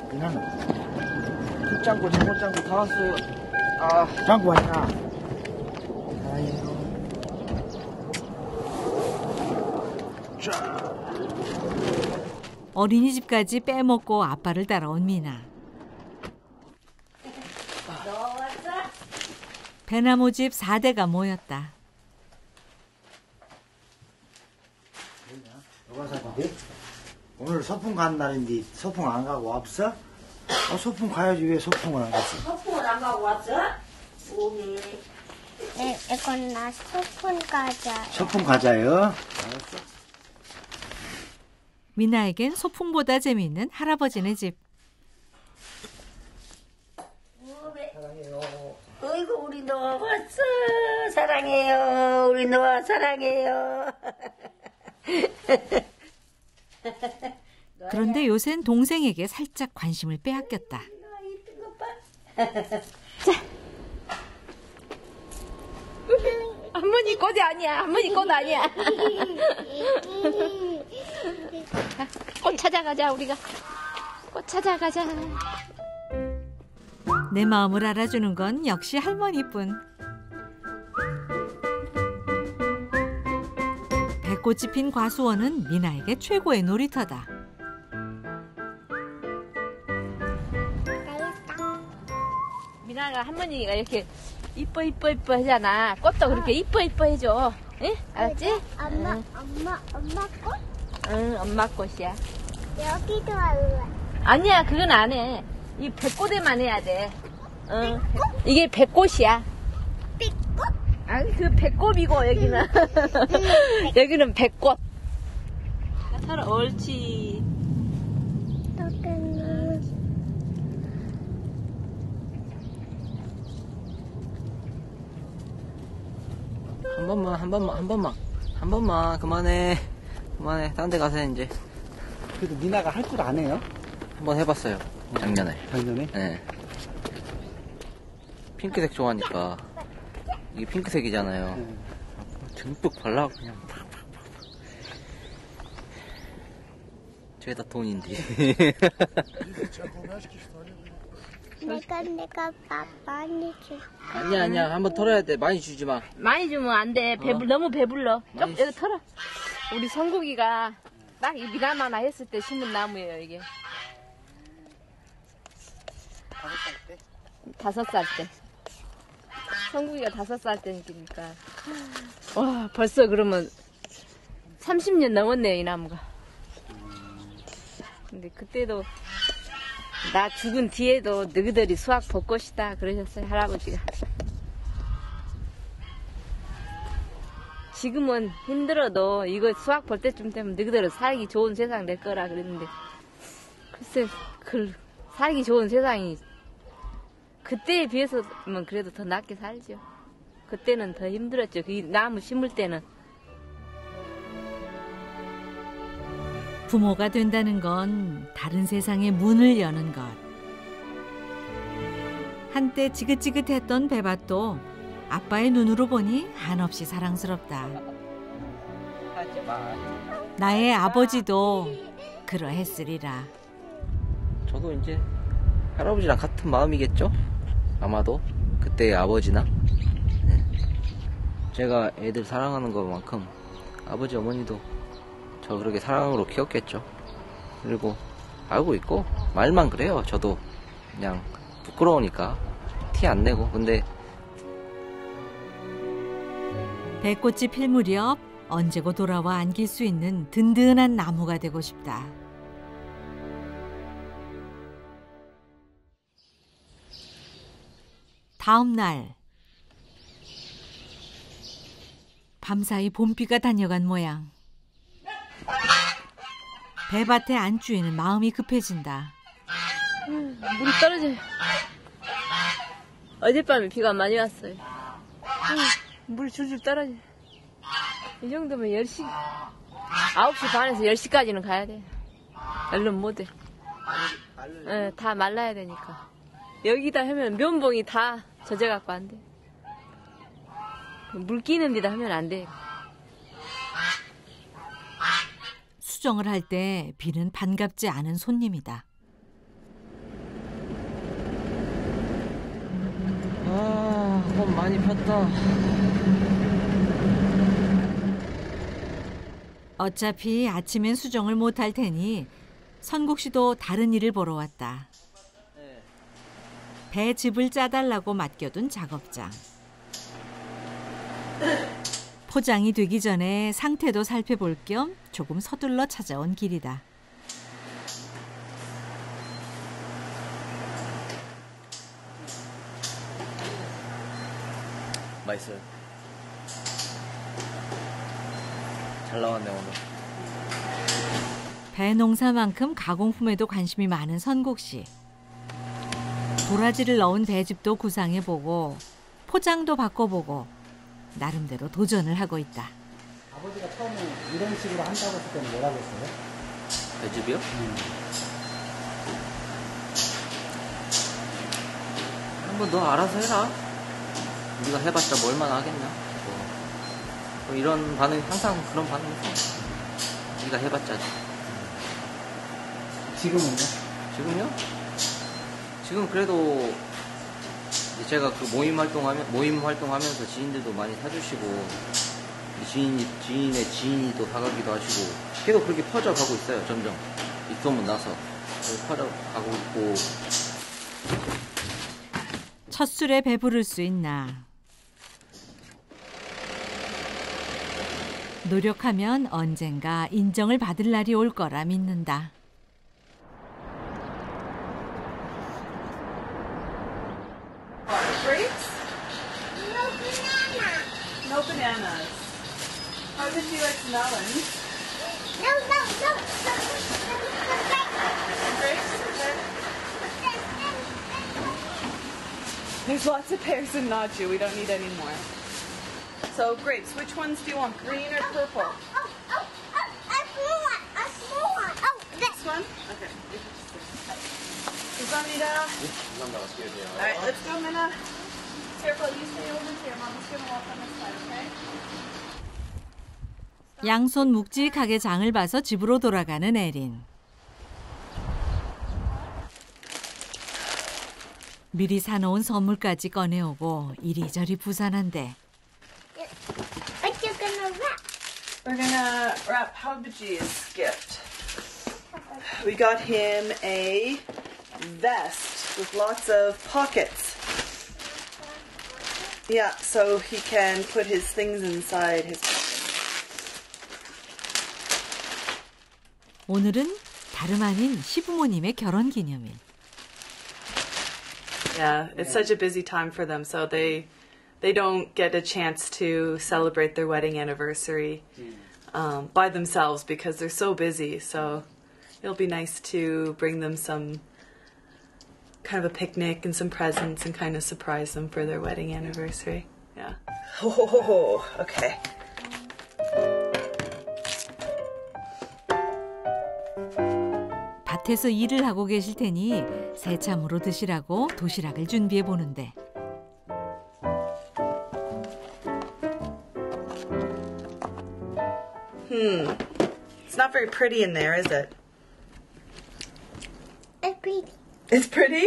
미나는? 그 짱구, 저거 짱구 다 왔어요. 아. 짱구 왔나? 아이고. 자. 어린이집까지 빼먹고 아빠를 따라온 미나. 배나무집 사 대가 모였다. 누가 사는데? 오늘 소풍 간 날인데 소풍 안 가고 없어? 어, 소풍 가야지 왜 소풍을 안 갔어? 소풍을 안 가고 왔어? 오메. 네, 이건 나 소풍 가자. 소풍 가자요. 미나에겐 소풍보다 재미있는 할아버지네 집. 어이구 우리 노아 왔어. 사랑해요. 우리 노아 사랑해요. 그런데 요샌 동생에게 살짝 관심을 빼앗겼다. 할머니 꽃이 아니야. 할머니 꽃 아니야. 꽃 찾아가자 우리가. 꽃 찾아가자. 내 마음을 알아주는 건 역시 할머니뿐. 배꽃이 핀 과수원은 미나에게 최고의 놀이터다. 미나가 할머니가 이렇게 이뻐 이뻐 이뻐 하잖아. 꽃도 그렇게 이뻐 이뻐 해줘. 응? 알았지? 엄마, 응. 엄마, 엄마 꽃? 응, 엄마 꽃이야. 여기도 할래. 아니야, 그건 안 해. 이 백꽃에만 해야 돼. 응. 이게 백꽃이야. 백꽃? 아니, 그 백꽃이고, 여기는. 여기는 백꽃. 서로 옳지. 한 번만, 한 번만, 한 번만. 한 번만, 그만해. 그만해. 딴 데 가서 이제. 그래도 미나가 할 줄 아네요? 한번 해봤어요. 작년에. 작년에? 네. 핑크색 좋아하니까. 이게 핑크색이잖아요. 네. 듬뿍 발라고 그냥 팍팍팍. 저게 다 돈인데. 내가, 내가 밥 많이 줄게. 아니야, 아니야. 한번 털어야 돼. 많이 주지 마. 많이 주면 안 돼. 배불, 어. 너무 배불러. 좀, 많이 여기 털어. 우리 성국이가 딱 이 미나마나 했을 때 심은 나무예요, 이게. 다섯 살 때? 다섯 살 때. 성국이가 다섯 살 때니까. 와, 벌써 그러면 삼십 년 넘었네요, 이 나무가. 근데 그때도 나 죽은 뒤에도 너희들이 수확 볼 것이다 그러셨어요, 할아버지가. 지금은 힘들어도 이거 수확 볼 때쯤 되면 너희들은 살기 좋은 세상 될 거라 그랬는데, 글쎄 그 살기 좋은 세상이 그때에 비해서는 그래도 더 낫게 살죠. 그때는 더 힘들었죠. 그 나무 심을 때는. 부모가 된다는 건 다른 세상의 문을 여는 것. 한때 지긋지긋했던 배밭도 아빠의 눈으로 보니 한없이 사랑스럽다. 나의 아버지도 그러했으리라. 저도 이제 할아버지랑 같은 마음이겠죠? 아마도 그때의 아버지나. 네. 제가 애들 사랑하는 것만큼 아버지 어머니도 저 그렇게 사랑으로 키웠겠죠. 그리고 알고 있고 말만 그래요. 저도 그냥 부끄러우니까 티 안 내고. 근데 배꽃이 필 무렵 언제고 돌아와 안길 수 있는 든든한 나무가 되고 싶다. 다음 날 밤사이 봄비가 다녀간 모양. 배밭의 안주에는 마음이 급해진다. 음, 물이 떨어져요. 어젯밤에 비가 많이 왔어요. 음, 물이 줄줄 떨어져요. 이 정도면 열 시, 아홉 시 반에서 열 시까지는 가야 돼. 얼른 못 해. 네, 다 말라야 되니까. 여기다 하면 면봉이 다 젖어갖고 안 돼. 물 끼는 데다 하면 안 돼. 수정을 할 때 비는 반갑지 않은 손님이다. 아, 꽃 많이 폈다. 어차피 아침엔 수정을 못할 테니 선국 씨도 다른 일을 보러 왔다. 배 즙을 짜달라고 맡겨둔 작업장. 포장이 되기 전에 상태도 살펴볼 겸 조금 서둘러 찾아온 길이다. 맛있어요. 잘 나왔네 오늘. 배 농사만큼 가공품에도 관심이 많은 선국 씨. 도라지를 넣은 배즙도 구상해보고 포장도 바꿔보고 나름대로 도전을 하고 있다. 아버지가 처음에 이런 식으로 한다고 했을 때는 뭐라고 했어요? 배즙이요? 음. 한번 너 알아서 해라. 네가 해봤자 뭐 얼마나 하겠냐. 뭐. 뭐 이런 반응 항상 그런 반응이 있어. 네가 해봤자지. 지금은요? 지금요? 지금 그래도 제가 그 모임 활동하면 모임 활동하면서 지인들도 많이 사주시고 지인 지인의 지인이 또 사가기도 하시고 계속 그렇게 퍼져가고 있어요. 점점 입소문 나서 퍼져가고 있고. 첫 술에 배부를 수 있나? 노력하면 언젠가 인정을 받을 날이 올 거라 믿는다. Grapes? No bananas. How did you like melons? No, no, no, no, no, Grapes? There's lots of pears in Naju. We don't need any more. So grapes, which ones do you want? Green or purple? Oh, oh, oh, a small one, a small one. Oh, This one? Okay. 감사합니다. Alright, let's go, Minna. Careful, you stay over here. Mama's gonna walk on this side, okay? 양손 묵직하게 장을 봐서 집으로 돌아가는 에린. 미리 사놓은 선물까지 꺼내오고 이리저리 부산한데 what you gonna wrap? We're gonna wrap Haubaji's gift. We got him a vest with lots of pockets. Yeah, so he can put his things inside his pockets. 오늘은 다름 아닌 시부모님의 결혼 기념일. Yeah, it's such a busy time for them, so they they don't get a chance to celebrate their wedding anniversary um, by themselves because they're so busy. So it'll be nice to bring them some kind of a picnic and some presents and kind of surprise them for their wedding anniversary. Yeah. Oh, okay. 밭에서 일을 하고 계실 테니 새참으로 드시라고 도시락을 준비해 보는데 Hmm. It's not very pretty in there, is it? It's pretty. It's pretty?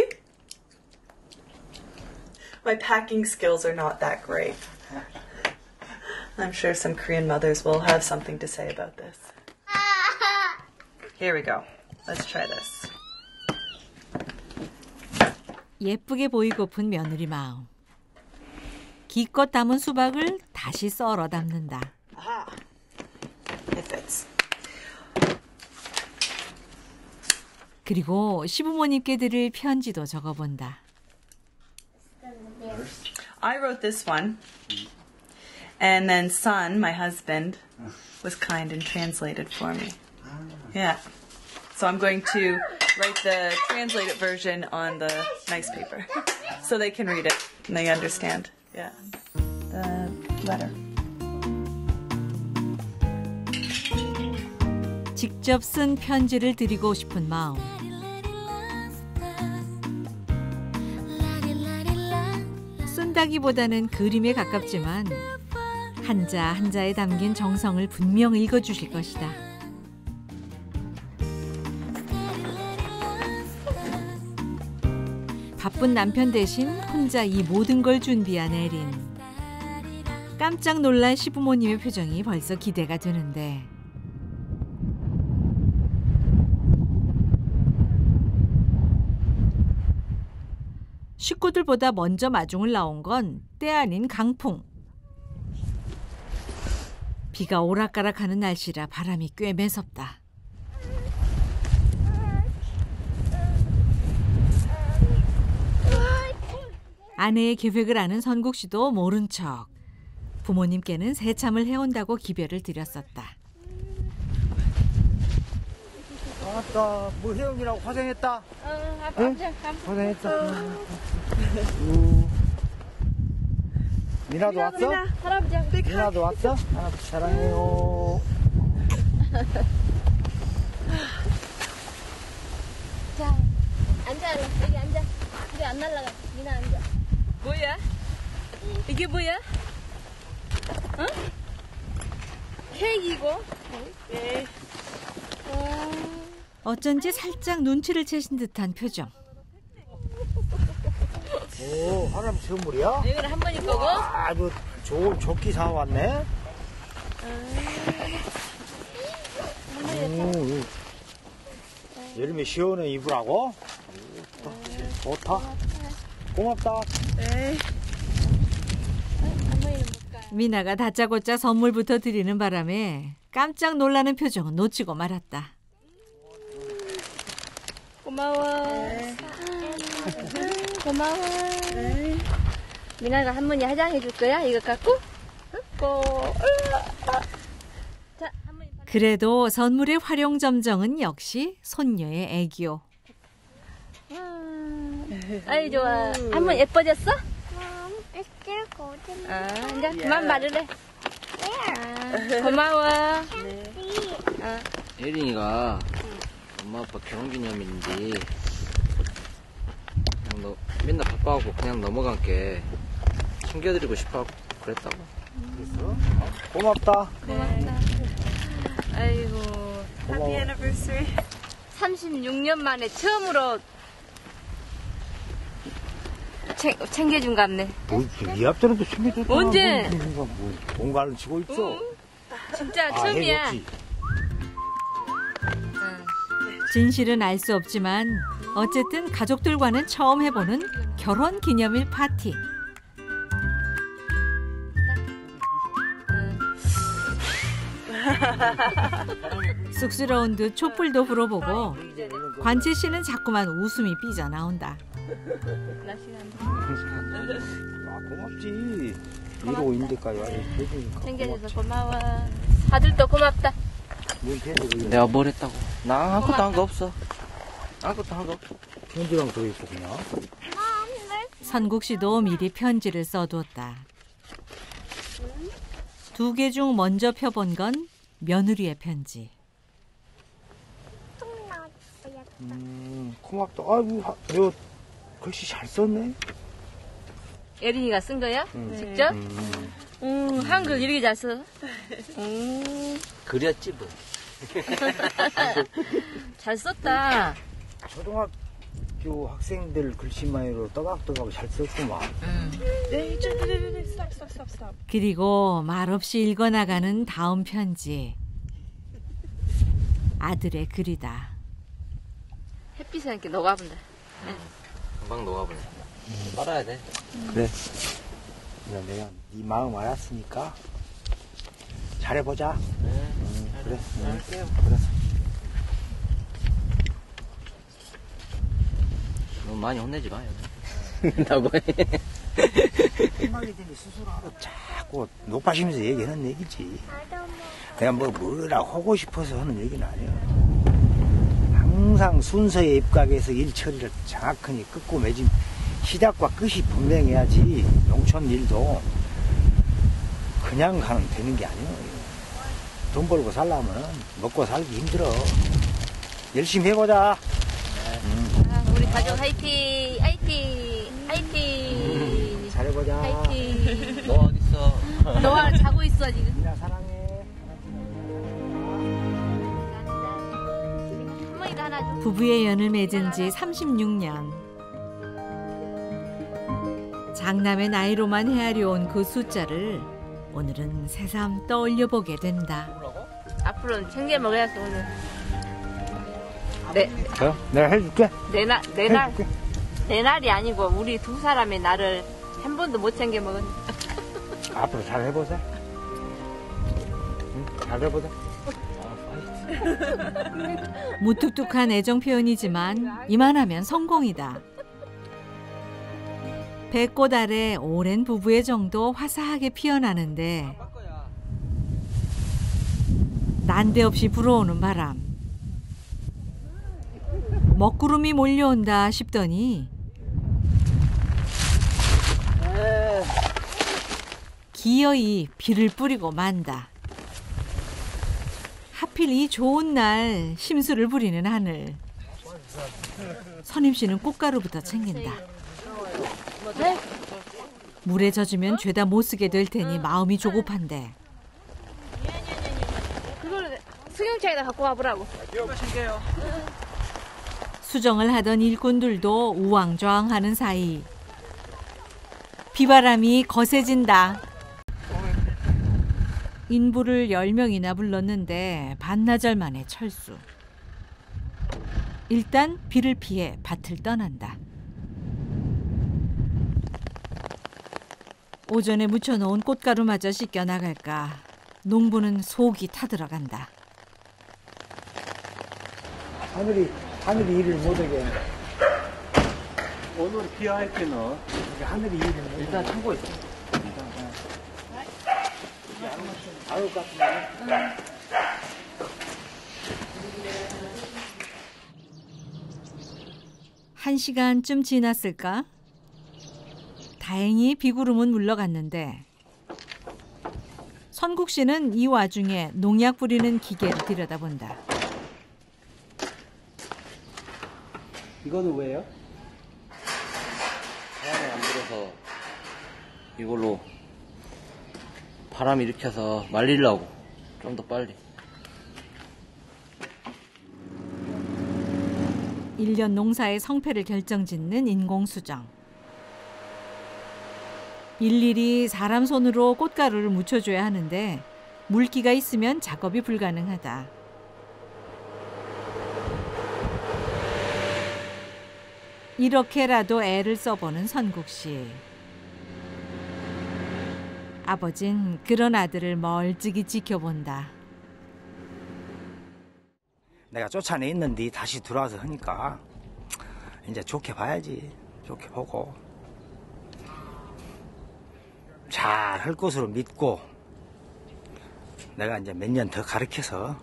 My packing skills are not that great. I'm sure some Korean mothers will have something to say about this. Here we go. Let's try this. 예쁘게 보이고픈 며느리 마음. 기껏 담은 수박을 다시 썰어 담는다. Aha. It fits. 그리고 시부모님께 드릴 편지도 적어본다. I wrote this one. And then Son, my husband, was kind and translated for me. Yeah. So I'm going to write the translated version on the nice paper so they can read it and they understand. Yeah. The letter. 직접 쓴 편지를 드리고 싶은 마음. 쓴다기보다는 그림에 가깝지만 한자 한자에 담긴 정성을 분명 읽어주실 것이다. 바쁜 남편 대신 혼자 이 모든 걸 준비한 에린. 깜짝 놀란 시부모님의 표정이 벌써 기대가 되는데 식구들보다 먼저 마중을 나온 건 때 아닌 강풍. 비가 오락가락하는 날씨라 바람이 꽤 매섭다. 아내의 계획을 아는 선국 씨도 모른 척 부모님께는 새참을 해온다고 기별을 드렸었다. 아따, 뭐 혜영이라고 고생했다. 어, 아빠 응? 고생했다. 음. 미나도 왔어? 미나, 할아버지. 미나도 왔어? 할아버지 사랑해요. 자, 앉아, 여기 앉아. 우리 안 날라가. 미나 앉아. 뭐야? 이게 뭐야? 어? 케이크이고. 네. 어... 어쩐지 살짝 눈치를 채신 듯한 표정. 오, 할아버지 선물이야? 여기는 한 번일 거고. 아주 좋은 조끼 사왔네. 음, 여름에 시원해 입으라고? 좋다. 고맙다. 네. 미나가 다짜고짜 선물부터 드리는 바람에 깜짝 놀라는 표정은 놓치고 말았다. 고마워. 네. 고마워. 네. 미나가 할머니 화장해 줄 거야? 이거 갖고? 고. 자, 할머니. 그래도 선물의 활용점정은 역시 손녀의 애교. 아이 좋아. 할머니 예뻐졌어? 아, 이제 그만 말을 해. 아, 고마워. 네. 아. 혜린이가 엄마 아빠 결혼기념일인데 그냥 너 맨날 바빠갖고 그냥 넘어간 게 챙겨드리고 싶어 그랬다고. 그랬어? 고맙다. 고맙다. 아이고. Happy anniversary. 삼십육 년 만에 처음으로 챙, 챙겨준 갑네. 뭐, 이 앞전에도 챙겨줬잖아. 언제? 뭐, 뭐, 공간을 치고 있어. 응. 진짜 아, 처음이야. 해줬지. 진실은 알 수 없지만 어쨌든 가족들과는 처음 해보는 결혼 기념일 파티. 쑥스러운 듯 촛불도 불어보고 관채 씨는 자꾸만 웃음이 삐져나온다. 아, 고맙지. 이러고 있는데까지 와서 해주니까. 챙겨줘서 고마워. 아들도 고맙다. 내가 뭘 했다고? 나 아무것도 한 거 없어. 아무것도 한 거 없어. 편지랑 들어있어 그냥. 선국 씨도 미리 편지를 써두었다. 두 개 중 먼저 펴본 건 며느리의 편지. 음, 고맙다. 아이고, 너 글씨 잘 썼네. 예린이가 쓴 거야? 음. 직접? 음. 음, 한글 이렇게 잘 써. 음. 그렸지 뭐. 잘 썼다. 초등학교 학생들 글씨만으로 떠각떠각 잘 썼구만. 음. 네, stop, stop, stop, stop. 그리고 말없이 읽어나가는 다음 편지. 아들의 글이다. 햇빛에 이렇게 녹아본다. 금방 녹아버려. 빨아야 돼. 그래. 그래, 내가 네 마음 알았으니까 잘해보자. 네. 응, 그래. 응, 할게요. 그래. 너무 많이 혼내지 마요. 나고 해. 희망이 되니 스스로하고 자꾸 높아지면서 얘기하는 얘기지. 내가 뭐 뭐라 하고 싶어서 하는 얘기는 아니야. 항상 순서에 입각해서 일 처리를 정확하게 끝고 맺은 시작과 끝이 분명해야지 농촌 일도 그냥 가면 되는 게 아니에요. 돈 벌고 살려면 먹고 살기 힘들어. 열심히 해보자. 네. 음. 아, 우리 가족 화이팅! 화이팅! 화이팅! 잘해보자. 화이팅! 너 어딨어? 너와 자고 있어 지금. 미나 사랑해. 할머니도 하나 줘. 부부의 연을 맺은 지 삼십육 년. 장남의 나이로만 헤아려온 그 숫자를 오늘은 새삼 떠올려 보게 된다. 앞으로는 챙겨 먹어야지 오늘. 내, 저 내가 해줄게. 내 날, 내 날. 해줄게. 내 날이 아니고 우리 두 사람의 날을 한 번도 못 챙겨 먹은. 앞으로 잘 해보자. 응? 잘 해보자. 무뚝뚝한 애정 표현이지만 이만하면 성공이다. 배꽃 아래 오랜 부부의 정도 화사하게 피어나는데 난데없이 불어오는 바람. 먹구름이 몰려온다 싶더니 기어이 비를 뿌리고 만다. 하필 이 좋은 날 심술을 부리는 하늘. 선임 씨는 꽃가루부터 챙긴다. 물에 젖으면 죄다 못 쓰게 될 테니 마음이 조급한데. 그걸 승용차에다 갖고 와보라고. 수정을 하던 일꾼들도 우왕좌왕하는 사이 비바람이 거세진다. 인부를 열 명이나 불렀는데 반나절 만에 철수. 일단 비를 피해 밭을 떠난다. 오전에 묻혀놓은 꽃가루마저 씻겨 나갈까 농부는 속이 타들어간다. 하늘이 하늘이 일을 못하게. 오늘 비할 때는 하늘이 일을 못하게. 일단 참고 있어. 아우 같은 한 시간쯤 지났을까? 다행히 비구름은 물러갔는데 선국 씨는 이 와중에 농약 뿌리는 기계를 들여다본다. 이거는 왜요? 바람이 안 불어서 이걸로 바람 일으켜서 말리려고 좀 더 빨리. 일 년 농사의 성패를 결정짓는 인공수정. 일일이 사람 손으로 꽃가루를 묻혀줘야 하는데 물기가 있으면 작업이 불가능하다. 이렇게라도 애를 써보는 선국 씨. 아버진 그런 아들을 멀찍이 지켜본다. 내가 쫓아내 있는데 다시 들어와서 하니까 이제 좋게 봐야지. 좋게 보고 잘 할 것으로 믿고 내가 이제 몇 년 더 가르쳐서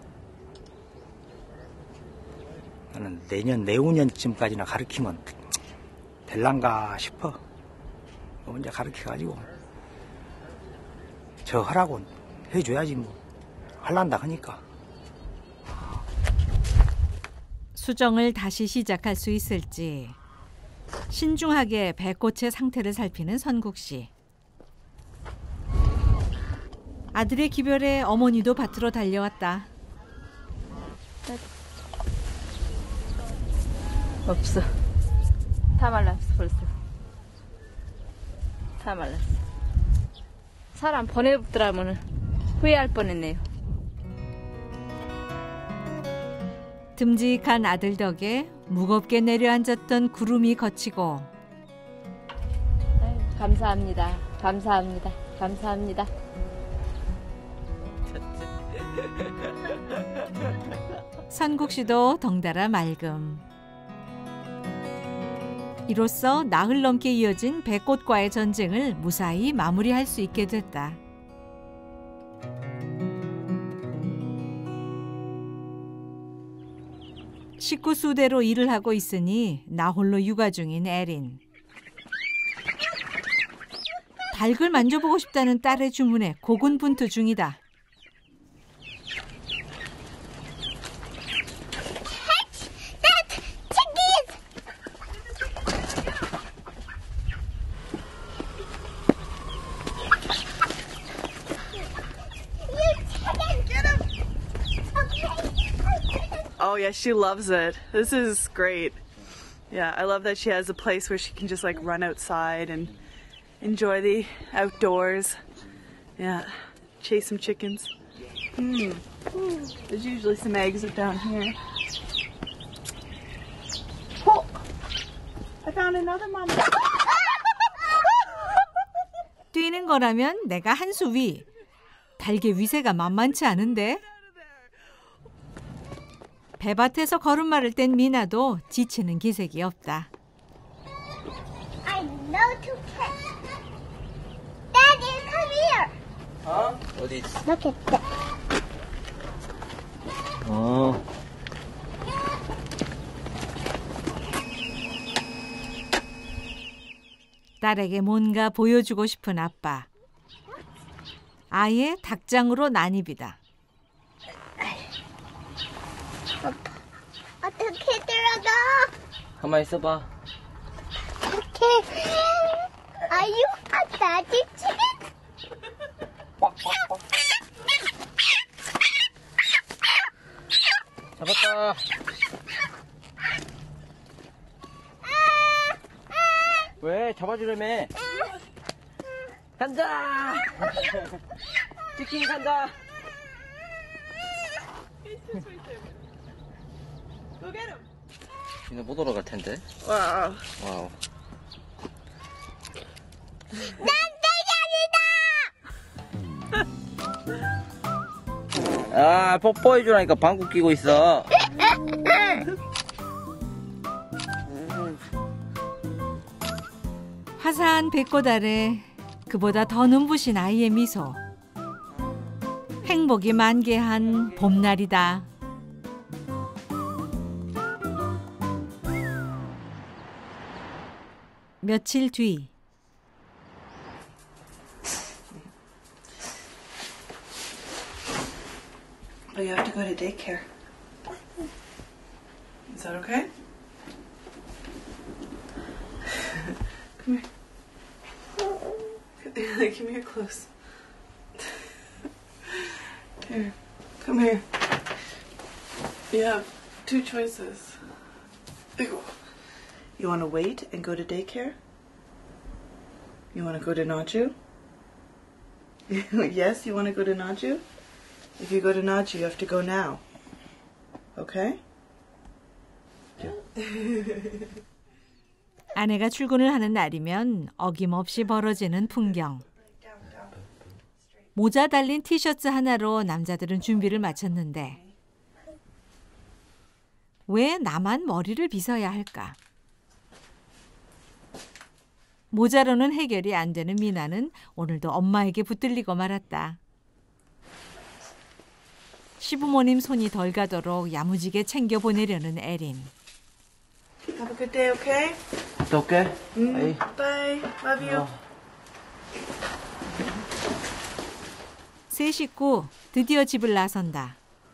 나는 내년 내후년쯤까지나 가르치면 될란가 싶어. 이제 가르쳐가지고 저 하라고 해줘야지 뭐. 할란다 하니까. 수정을 다시 시작할 수 있을지 신중하게 배꽃의 상태를 살피는 선국 씨. 아들의 기별에 어머니도 밭으로 달려왔다. 없어. 다 말랐어 벌써. 다 말랐어. 사람 보내더라면은 후회할 뻔했네요. 듬직한 아들 덕에 무겁게 내려앉았던 구름이 걷히고 아유, 감사합니다. 감사합니다. 감사합니다. 선국 씨도 덩달아 맑음. 이로써 나흘 넘게 이어진 배꽃과의 전쟁을 무사히 마무리할 수 있게 됐다. 식구 수대로 일을 하고 있으니 나 홀로 육아 중인 에린. 닭을 만져보고 싶다는 딸의 주문에 고군분투 중이다. Oh yeah, she loves it. This is great. Yeah, I love that she has a place where she can just like run outside and enjoy the outdoors. Yeah, chase some chickens. Mm. There's usually some eggs down here. Oh! I found another mom. 뛰는 거라면 내가 한 수 위. 달개 위세가 만만치 않은데. 배밭에서 걸음마를 뗀 미나도 지치는 기색이 없다. I know to catch. Daddy, come here. 어? 어디 있어? Look at that. 어. 딸에게 뭔가 보여주고 싶은 아빠. 아예 닭장으로 난입이다. 어떻게 들어가? 가만히 있어봐. 어떻게? Are you a daddy chicken? 잡았다. 왜? 잡아주려며. 간다. 치킨 간다. 이제 못 올라갈 텐데. 와우. 와우. 아, 뽀뽀해주라니까 방구 끼고 있어. 화사한 배꽃 아래 그보다 더 눈부신 아이의 미소. 행복이 만개한 봄날이다. 며칠 뒤. But you have to go to daycare. Is that okay? Come here. Come here close. Here. Come here. You have two choices. You want to wait and go to daycare? You want to go to Naju? Yes, you want to go to Naju? If you go to Naju, you have to go now. Okay? 아내가 출근을 하는 날이면 어김없이 벌어지는 풍경. 모자 달린 티셔츠 하나로 남자들은 준비를 마쳤는데 왜 나만 머리를 빗어야 할까? 모자로는 해결이 안 되는 미나는 오늘도 엄마에게 붙들리고 말았다. 시부모님 손이 덜 가도록 야무지게 챙겨보내려는 에린. Have a good day, okay? 갔다 올게. Mm, bye. Love you. 어. 세 식구 드디어 집을 나선다.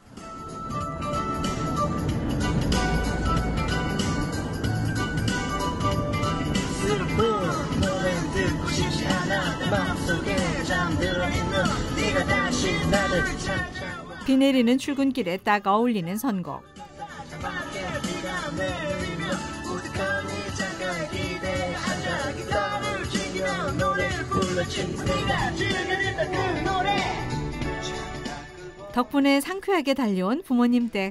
비 내리는 출근길에 딱 어울리는 선곡. 덕분에 상쾌하게 달려온 부모님 댁.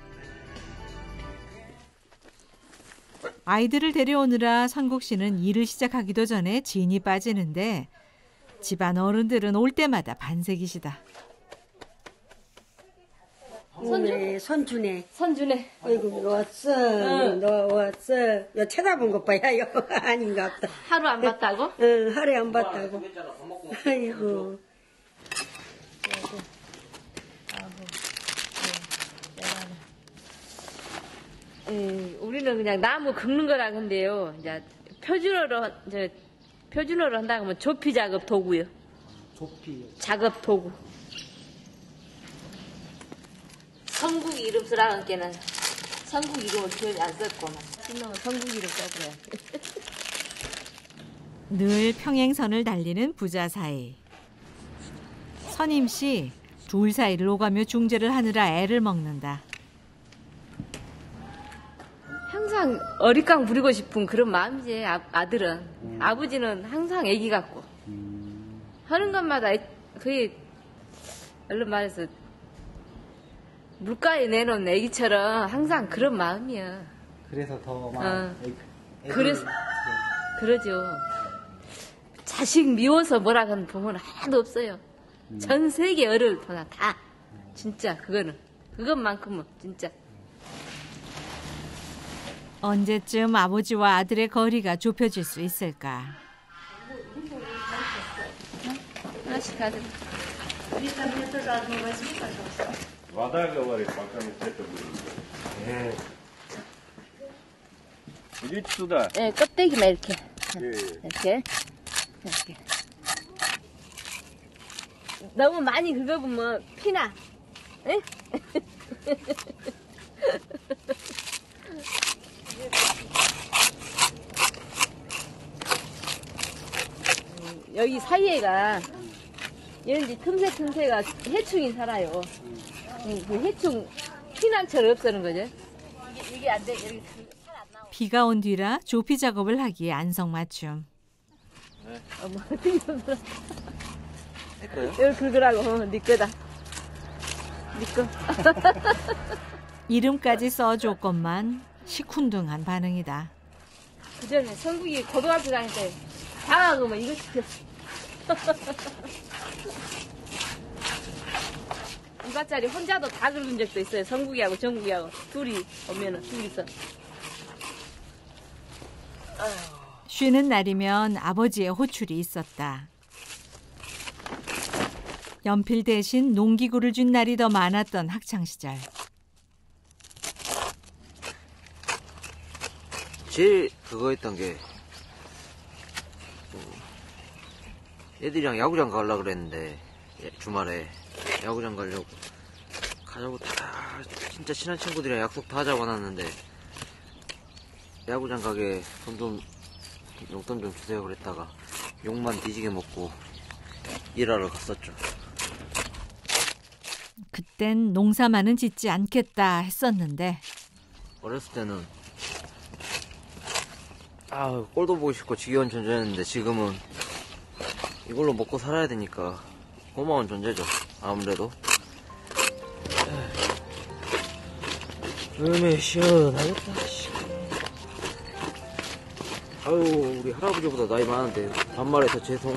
아이들을 데려오느라 선국 씨는 일을 시작하기도 전에 진이 빠지는데 집안 어른들은 올 때마다 반색이시다. 선주? 선주네. 선주네. 아이고, 왔어. 응. 너 왔어. 야, 쳐다본 것 봐야, 요. 아닌가 보다. 하루 안 봤다고? 응, 하루에 안 봤다고. 아이고. 음, 우리는 그냥 나무 긁는 거라 근데요. 이제 표준어로 이제 표준어로 한다 그러면 조피 작업 도구요. 조피. 작업 도구. 성국 이름 쓰라는 게는 성국 이름을 표현 안 썼구만. 이놈은 성국 이름 써버려. 늘 평행선을 달리는 부자 사이. 선임 씨 둘 사이를 오가며 중재를 하느라 애를 먹는다. 항상 어릿강 부리고 싶은 그런 마음이지. 아, 아들은 음. 아버지는 항상 애기 같고 음. 하는 것마다 거의 얼른 말해서 물가에 내놓은 애기처럼 항상 그런 마음이야. 그래서 더 막 어. 그래서 그러죠. 자식 미워서 뭐라 하는 부모는 하나도 없어요. 전 세계 어른을 보나 다 진짜 그거는 그것만큼은 진짜. 언제쯤 아버지와 아들의 거리가 좁혀질 수 있을까? 하나씩 가자. вода, говорит, пока мы это будем. Идите сюда. 네, 껍데기만 이렇게. 예. 이렇게. 이렇게. 너무 많이 긁어보면 피나. 에? 여기 사이에가 이런지 틈새 틈새가 해충이 살아요. 그 해충 피난처를 없애는 거죠. 이게, 이게 안 돼. 여기 살 안 나와. 비가 온 뒤라 조피 작업을 하기에 안성맞춤. 네. 어머, 어떻게 손들어. 여기 긁으라고. 어, 네 거다. 네 거. 이름까지 써줬건만 시큰둥한 반응이다. 그 전에 성국이 고등학교 다닐 때 방학오면 이거 시켰어. 이밭짜리 혼자도 다 긁은 적도 있어요. 성국이하고 정국이하고 둘이 오면은 둘이서. 쉬는 날이면 아버지의 호출이 있었다. 연필 대신 농기구를 준 날이 더 많았던 학창시절. 제일 그거 했던 게 애들이랑 야구장 가려고 그랬는데 주말에 야구장 가려고 가자고 다 진짜 친한 친구들이랑 약속 다 잡아놨는데 야구장 가게 돈 좀 용돈 좀 주세요 그랬다가 욕만 뒤지게 먹고 일하러 갔었죠. 그땐 농사만은 짓지 않겠다 했었는데 어렸을 때는 아 꼴도 보기 싫고 지겨운 존재였는데 지금은 이걸로 먹고 살아야 되니까 고마운 존재죠. 아무래도. 음에 시원하겠다. 아유 우리 할아버지보다 나이 많은데 반말해서 죄송.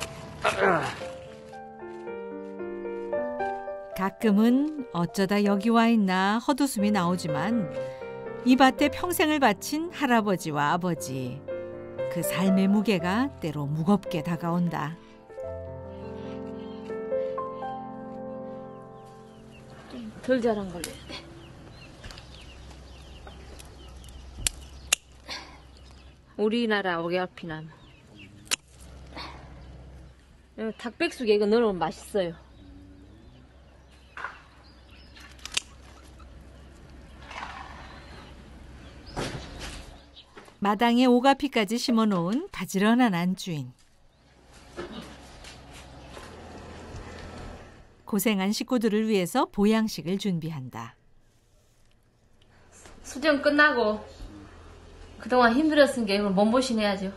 가끔은 어쩌다 여기 와 있나 헛웃음이 나오지만 이 밭에 평생을 바친 할아버지와 아버지. 그 삶의 무게가 때로 무겁게 다가온다. 덜 자란 걸로 해야 돼. 우리나라 오개피나무. 닭백숙에 이거 넣으면 맛있어요. 마당에 오가피까지 심어놓은 바지런한 안주인. 고생한 식구들을 위해서 보양식을 준비한다. 수정 끝나고 그동안 힘들었으니까 이걸 몸보신 해야죠.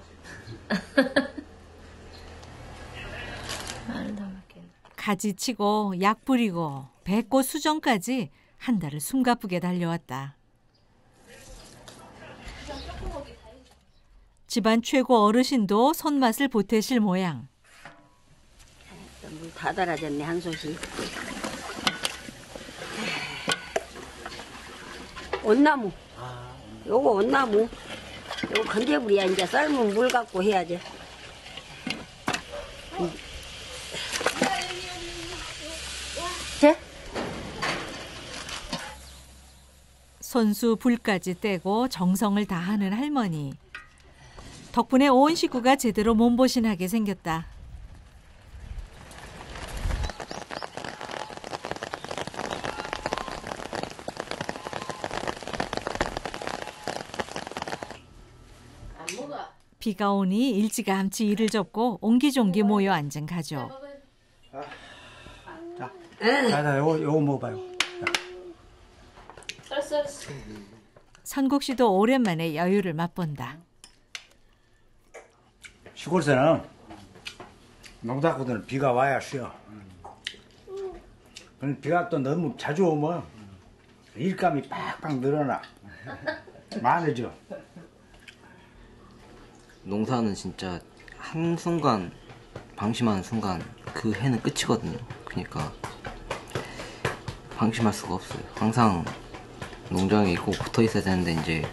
가지치고 약 뿌리고 배꼽 수정까지 한 달을 숨가쁘게 달려왔다. 집안 최고 어르신도 손맛을 보태실 모양. 물 다 달아졌네 한 솥이. 온나무. 요거 온나무. 요거 건재불이야. 이제 삶은 물 갖고 해야지. 제? 손수 불까지 떼고 정성을 다하는 할머니. 덕분에 온 식구가 제대로 몸보신하게 생겼다. 비가 오니 일찌감치 일을 접고 옹기종기 모여 앉은 가족. 자, 자, 자, 요거, 요거 먹어봐요. 선국 씨도 오랜만에 여유를 맛본다. 시골에서는 농사꾼들은 비가 와야 쉬어. 그런데 비가 또 너무 자주 오면 일감이 팍팍 늘어나. 많아져. 농사는 진짜 한순간 방심하는 순간 그 해는 끝이거든요. 그러니까 방심할 수가 없어요. 항상 농장에 꼭 붙어 있어야 되는데 이제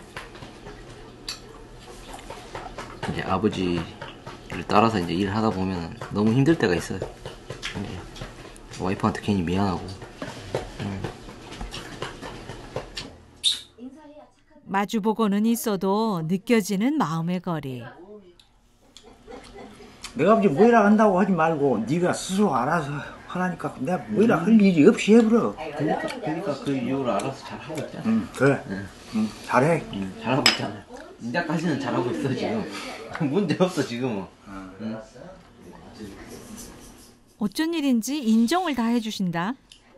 이제 아버지를 따라서 이제 일을 하다 보면 너무 힘들 때가 있어요. 이제 와이프한테 괜히 미안하고. 음. 마주보고는 있어도 느껴지는 마음의 거리. 내가 아버지 뭐이라 한다고 하지 말고 네가 스스로 알아서 하라니까 내가 뭐이라 할 일이 없이 해버려. 그러니까, 그러니까 그 이유를 알아서 잘하고 있잖아. 응, 그래. 응. 응, 잘해. 응, 잘하고 있잖아. 이제까지는 잘하고 있어 지금. 문제 없어 지금은. 응. 어쩐 일인지 인정을 다 해주신다.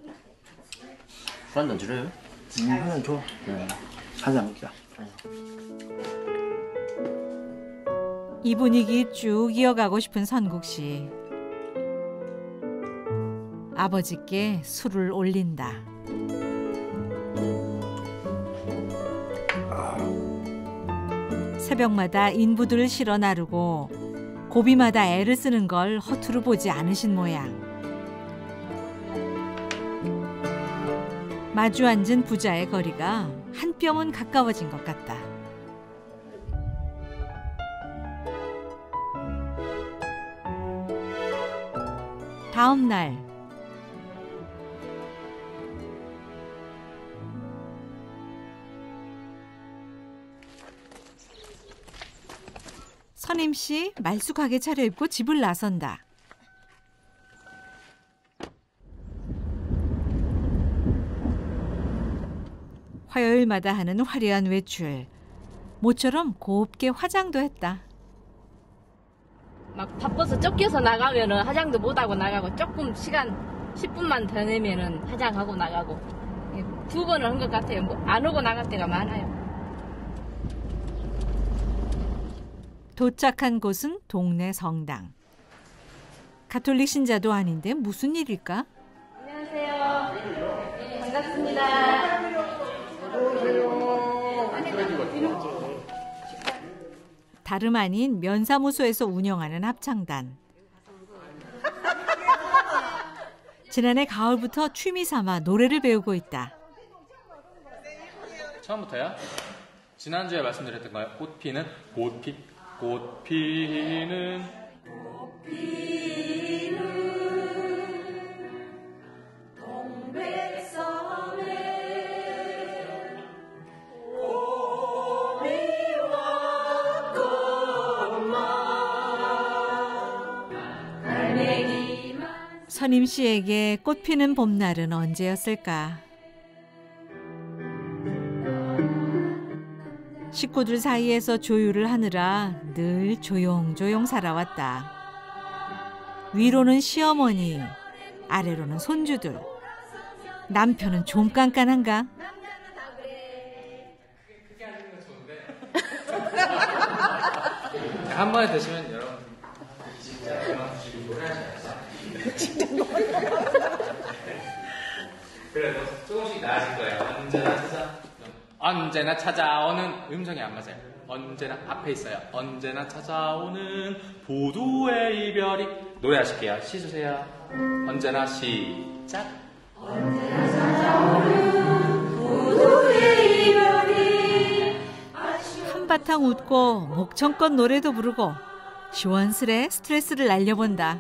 술 한잔 드려요? 응, 한잔 줘. 응. 한잔 먹자. 이 분위기 쭉 이어가고 싶은 선국 씨. 아버지께 술을 올린다. 새벽마다 인부들을 실어 나르고 고비마다 애를 쓰는 걸 허투루 보지 않으신 모양. 마주 앉은 부자의 거리가 한 뼘은 가까워진 것 같다. 다음 날 선임 씨 말쑥하게 차려입고 집을 나선다. 화요일마다 하는 화려한 외출. 모처럼 곱게 화장도 했다. 막 바빠서 쫓겨서 나가면은 화장도 못하고 나가고 조금 시간 십 분만 더 내면은 화장하고 나가고 두 번을 한 것 같아요. 뭐 안 오고 나갈 때가 많아요. 도착한 곳은 동네 성당. 가톨릭 신자도 아닌데 무슨 일일까? 안녕하세요. 네, 반갑습니다. 다름 아닌 면사무소에서 운영하는 합창단. 지난해 가을부터 취미 삼아 노래를 배우고 있다. 처음부터요? 지난주에 말씀드렸던 거예요. 꽃 피는 꽃 피, 꽃 피는 꽃 피는 동백섬에 오미와 꽃만 갈매기만. 선임 씨에게 꽃 피는 봄날은 언제였을까? 식구들 사이에서 조율을 하느라 늘 조용조용 살아왔다. 위로는 시어머니, 아래로는 손주들. 남편은 좀 깐깐한가? 한 번에 드시면 여러분 진짜 그래도 조금씩 나아질 거예요. 언제나 찾아 언제나 찾아오는 음성이 안 맞아요. 언제나 앞에 있어요. 언제나 찾아오는 보두의 이별이 노래하실게요. 씻으세요. 언제나 시작. 언제나 찾아오는 보두의 이별이 한바탕 웃고 목청껏 노래도 부르고 시원스레 스트레스를 날려본다.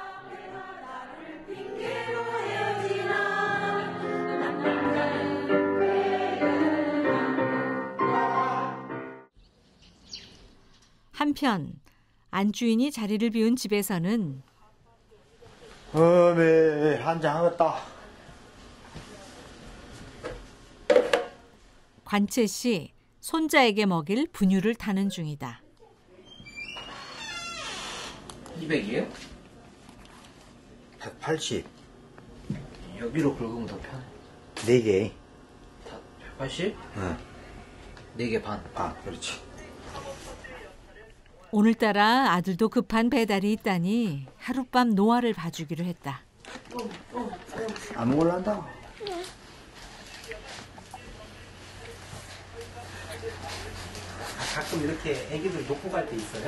한편 안주인이 자리를 비운 집에서는 어메 한잔 하겠다. 관채 씨 손자에게 먹일 분유를 타는 중이다. 이백이에요? 백팔십. 여기로 긁으면 더 편해. 네 개. 백팔십? 응. 네 개 반. 반, 그렇지. 오늘따라 아들도 급한 배달이 있다니 하룻밤 노아를 봐주기로 했다. 안 먹을란다. 가끔 이렇게 애기들 놓고 갈 때 있어요?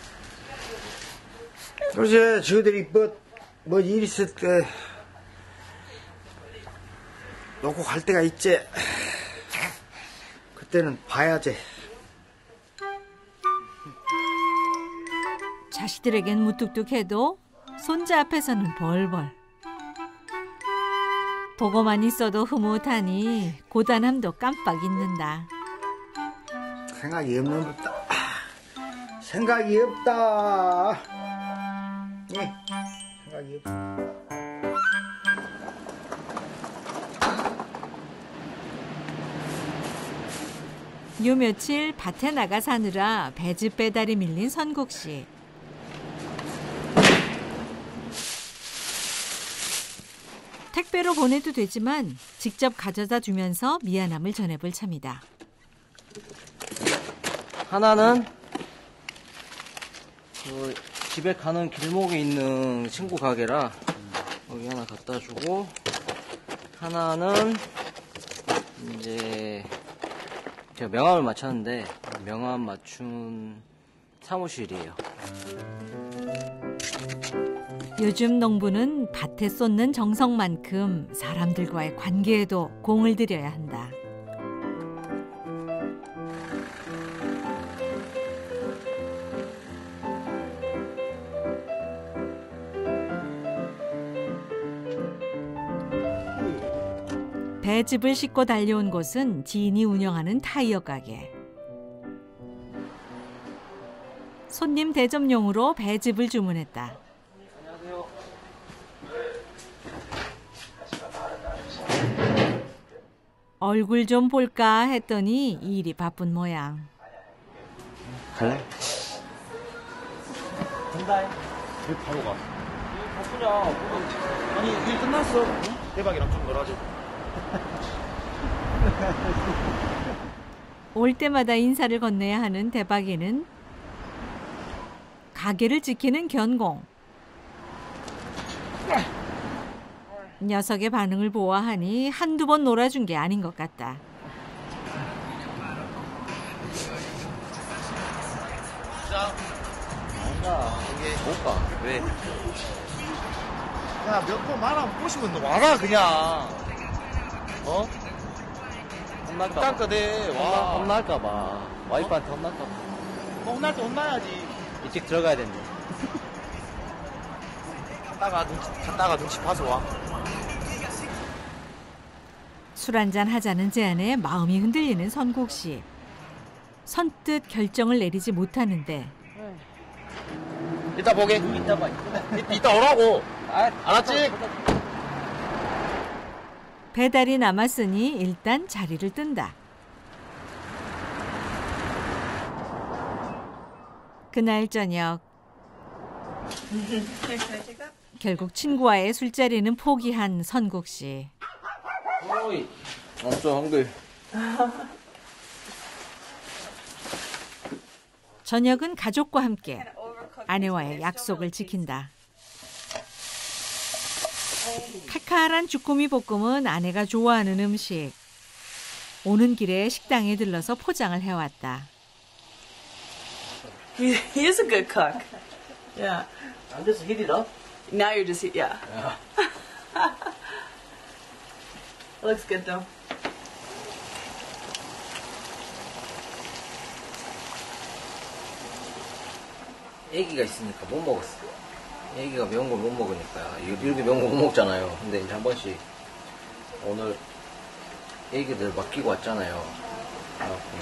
그러지, 저희들이 뭐, 뭐 일 있을 때 놓고 갈 때가 있지. 그때는 봐야지. 자식들에겐 무뚝뚝해도 손자 앞에서는 벌벌. 보고만 있어도 흐뭇하니 고단함도 깜빡 잊는다. 생각이 없는 없다. 생각이 없다. 예, 생각이 없다. 요 며칠 밭에 나가 사느라 배즙 배달이 밀린 선국 씨. 택배로 보내도 되지만 직접 가져다 주면서 미안함을 전해볼 참이다. 하나는 그 집에 가는 길목에 있는 친구 가게라 여기 하나 갖다 주고, 하나는 이제 제가 명함을 맞췄는데 명함 맞춘 사무실이에요. 요즘 농부는 밭에 쏟는 정성만큼 사람들과의 관계에도 공을 들여야 한다. 배즙을 싣고 달려온 곳은 지인이 운영하는 타이어 가게. 손님 대접용으로 배즙을 주문했다. 얼굴 좀 볼까 했더니 일이 바쁜 모양. 갈래? 간다. 왜 바로 가? 바쁘냐? 아니, 일 끝났어. 대박이랑 좀 놀아줘. 올 때마다 인사를 건네야 하는 대박이는 가게를 지키는 견공. 녀석의 반응을 보아하니 한두 번 놀아준 게 아닌 것 같다. 자, 뭔가 이게 못 가. 왜? 야, 몇 번 말하면 꼬시면 너 와라 그냥. 어? 혼날까봐. 깜깜해. 와. 혼날까봐. 와이프한테 혼날까봐. 뭐 혼날 때 혼나야지. 일찍 들어가야 된대. 갔다가 눈치, 갔다가 눈치 봐서 와. 술 한잔 하자는 제안에 마음이 흔들리는 선국 씨. 선뜻 결정을 내리지 못하는데. 이따 보게. 이따 봐. 이, 이따 오라고. 알았지? 배달이 남았으니 일단 자리를 뜬다. 그날 저녁. 결국 친구와의 술자리는 포기한 선국 씨. 어이, 엄청 한글. 저녁은 가족과 함께 아내와의 약속을 지킨다. 칼칼한 주꾸미 볶음은 아내가 좋아하는 음식. 오는 길에 식당에 들러서 포장을 해왔다. He, he is a good cook. Yeah. I'm just heat it up. Now you're just, yeah. It looks good though. 애기가 있으니까 못 먹었어. 애기가 매운 걸 못 먹으니까. 이렇게 매운 거 못 먹잖아요. 근데 이제 한 번씩 오늘 애기들 맡기고 왔잖아요. 그래갖고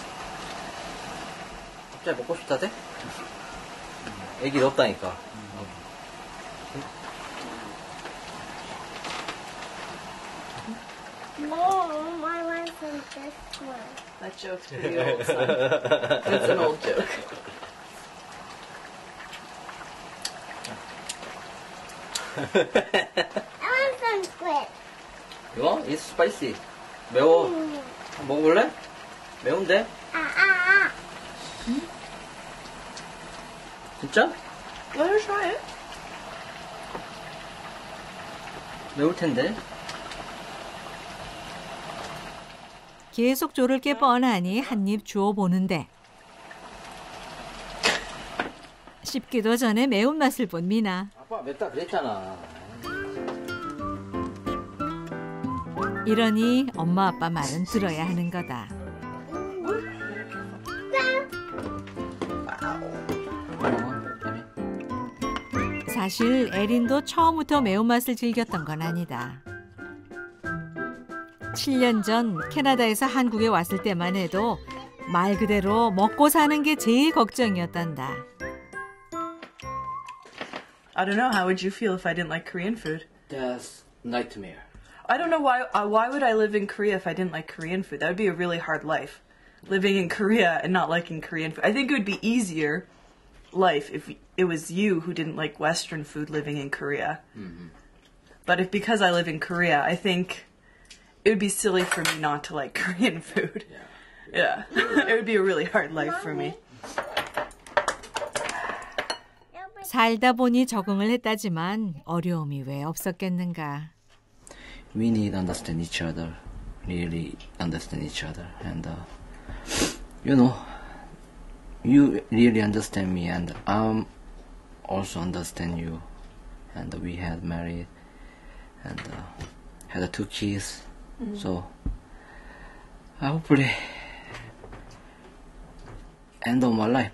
갑자기 먹고 싶다대? 애기는 없다니까. Mom, I want some this one. That joke's pretty old, son. It's an old joke. I want some squid. 이거? It's spicy. 매워. 음. 먹어볼래? 매운데? 아, 아, 아. 진짜? Let her try it. 매울 텐데. 계속 조를 게 뻔하니 한 입 주워 보는데 씹기도 전에 매운맛을 본 미나. 아빠 맵다 그랬잖아. 이러니 엄마 아빠 말은 들어야 하는 거다. 사실 에린도 처음부터 매운맛을 즐겼던 건 아니다. 칠 년 전 캐나다에서 한국에 왔을 때만 해도 말 그대로 먹고 사는 게 제일 걱정이었단다. I don't know. How would you feel if I didn't like Korean food? That's nightmare. I don't know why. Uh, why would I live in Korea if I didn't like Korean food? That would be a really hard life, living in Korea and not liking Korean food. I think it would be easier life if it was you who didn't like Western food living in Korea. Mm-hmm. But if because I live in Korea, I think it would be silly for me not to like Korean food. Yeah, yeah. It would be a really hard life for me. 살다 보니 적응을 했다지만 어려움이 왜 없었겠는가. We need to understand each other, really understand each other, and uh, you know, you really understand me, and I'm also understand you, and we had married, and uh, had two kids, mm-hmm. so I hopefully end of my life.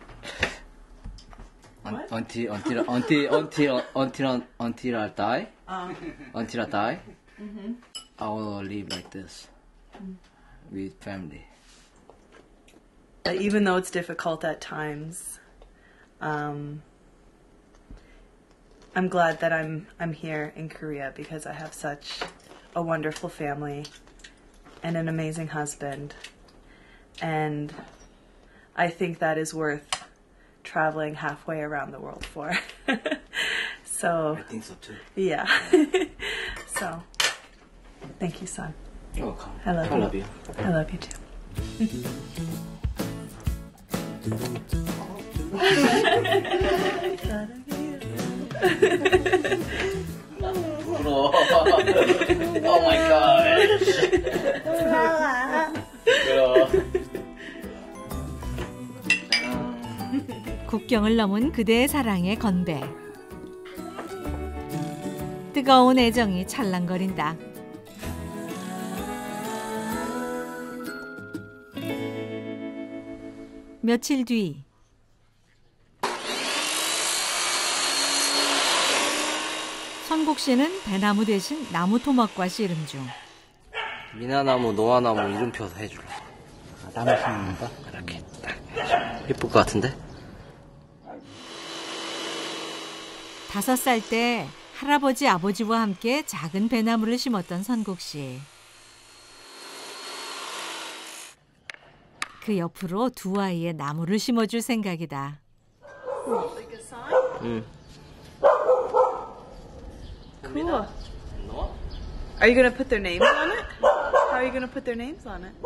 Un- until until until until until until I die, Um. until I die, Mm-hmm. I will live like this with family. But even though it's difficult at times, um, I'm glad that I'm I'm here in Korea because I have such a wonderful family and an amazing husband, and I think that is worth traveling halfway around the world for. So I think so too. yeah. So thank you, son. You're welcome. I love I you. love you. I love you too. Oh my gosh. 국경을 넘은 그대의 사랑에 건배. 뜨거운 애정이 찰랑거린다. 며칠 뒤 선국 씨는 배나무 대신 나무 토막과 씨름 중. 미나나무, 노화나무 이름표 해줄래? 아, 나무 심는 거? 이렇게 딱 해줘. 예쁠 것 같은데? 다섯 살 때 할아버지 아버지와 함께 작은 배나무를 심었던 선국 씨. 그 옆으로 두 아이의 나무를 심어줄 생각이다. 응. Cool. Are you gonna put their names on it? How are you gonna put their names on it?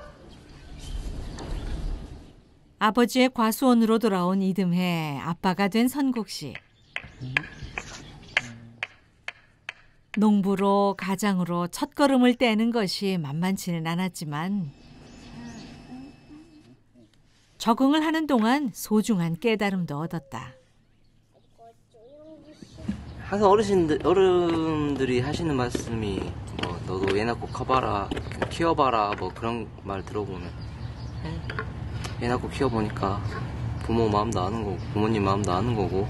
아버지의 과수원으로 돌아온 이듬해 아빠가 된 선국 씨. 농부로 가장으로 첫걸음을 떼는 것이 만만치는 않았지만 적응을 하는 동안 소중한 깨달음도 얻었다. 항상 어르신들, 어른들이 하시는 말씀이 뭐 너도 애 낳고 커봐라, 키워봐라 뭐 그런 말 들어보면 애 낳고 키워보니까 부모 마음도 아는 거고 부모님 마음도 아는 거고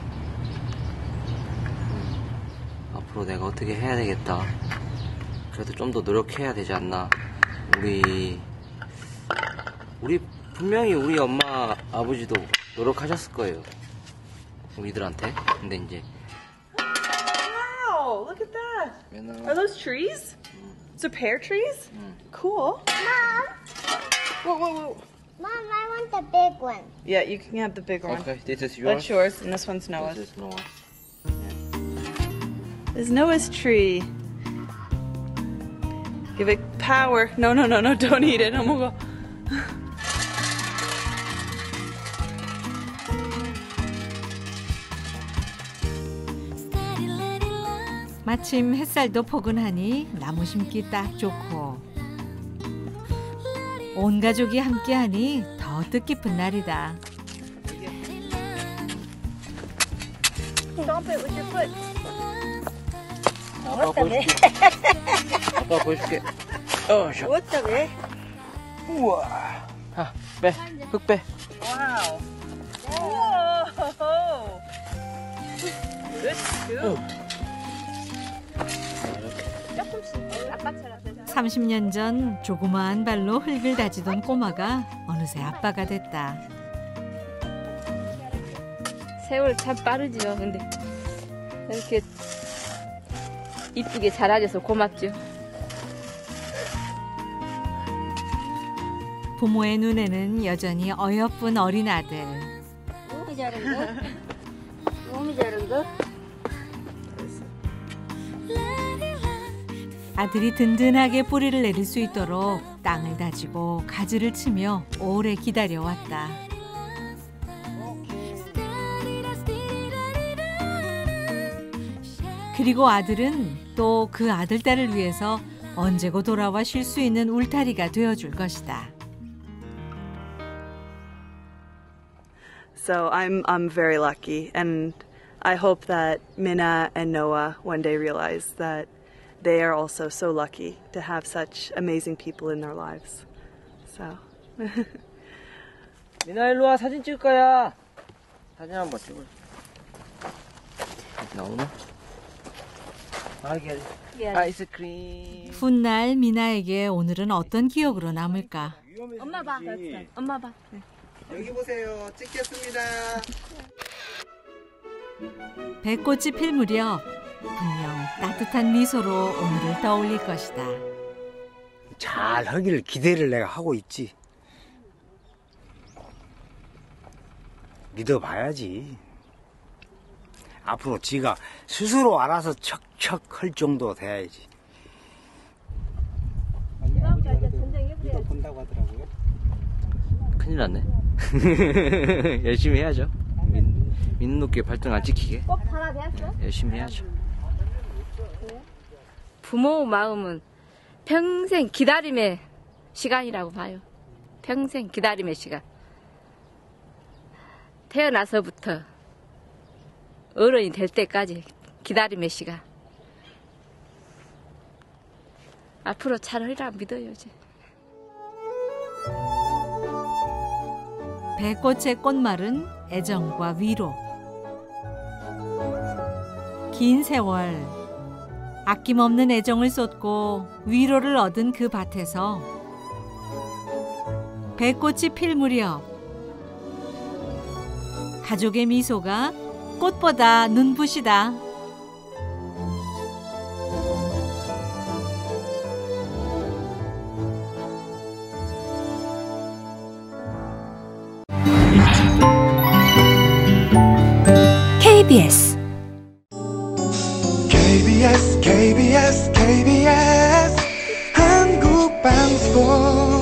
앞으로 내가 어떻게 해야 되겠다. 그래도 좀 더 노력해야 되지 않나. 우리 우리 분명히 우리 엄마 아버지도 노력하셨을 거예요. 우리들한테. 근데 이제 Wow, look at that. Are those trees? So pear trees? Cool. Mom. Whoa, whoa, whoa. Mom, I want the big one. Yeah, you can have the big one. Okay, this is yours. That's yours, and this one's Noah's. This is Noah. There's Noah's tree. Give it power. No, no, no, no, don't eat it. I'm gonna go. 마침 햇살도 포근하니 나무 심기 딱 좋고 온 가족이 함께하니 더 뜻깊은 날이다. Stomp it with your foot. 아빠 보여줄게. 아빠 보여줄게. 어, 샷. 어따 왜? 우와. 아, 빼. 흙 빼. Wow. Whoa. Good scoop. 조금씩 아빠처럼. 삼십 년 전 조그마한 발로 흙을 다지던 꼬마가 어느새 아빠가 됐다. 세월 참 빠르죠. 근데 이렇게 이쁘게 자라줘서 고맙죠. 부모의 눈에는 여전히 어여쁜 어린 아들. 너무 잘한 거? 너무 잘한 거? 아들이 든든하게 뿌리를 내릴 수 있도록 땅을 다지고 가지를 치며 오래 기다려왔다. 그리고 아들은 또 그 아들, 딸을 위해서 언제고 돌아와 쉴 수 있는 울타리가 되어줄 것이다. So I'm I'm very lucky, and I hope that Minna and Noah one day realize that they are also so lucky to have such amazing people in their lives. So 민아 일로 와. 사진 찍을 거야. 사진 한번 찍어. 나오나? 아기 아이스크림. 훗날 미나에게 오늘은 어떤 기억으로 남을까? 엄마 봐. 엄마 봐. 여기 보세요. 찍겠습니다. 배꽃이 필 무렵 분명 따뜻한 미소로 오늘을 떠올릴 것이다. 잘 하기를 기대를 내가 하고 있지. 믿어봐야지. 앞으로 지가 스스로 알아서 척척 할 정도 돼야지. 아니, 아버지가 그래도 믿어본다고 하더라고요. 큰일 났네. 열심히 해야죠. 민, 민누께 발등 안 찍히게. 꼭 하나 되었어? 열심히 해야죠. 부모 마음은 평생 기다림의 시간이라고 봐요. 평생 기다림의 시간. 태어나서부터 어른이 될 때까지 기다림의 시간. 앞으로 잘하리라 믿어요. 이제. 배꽃의 꽃말은 애정과 위로. 긴 세월 아낌없는 애정을 쏟고 위로를 얻은 그 밭에서 배꽃이 필 무렵 가족의 미소가 꽃보다 눈부시다. 케이비에스 케이비에스 케이비에스 케이비에스 한국방송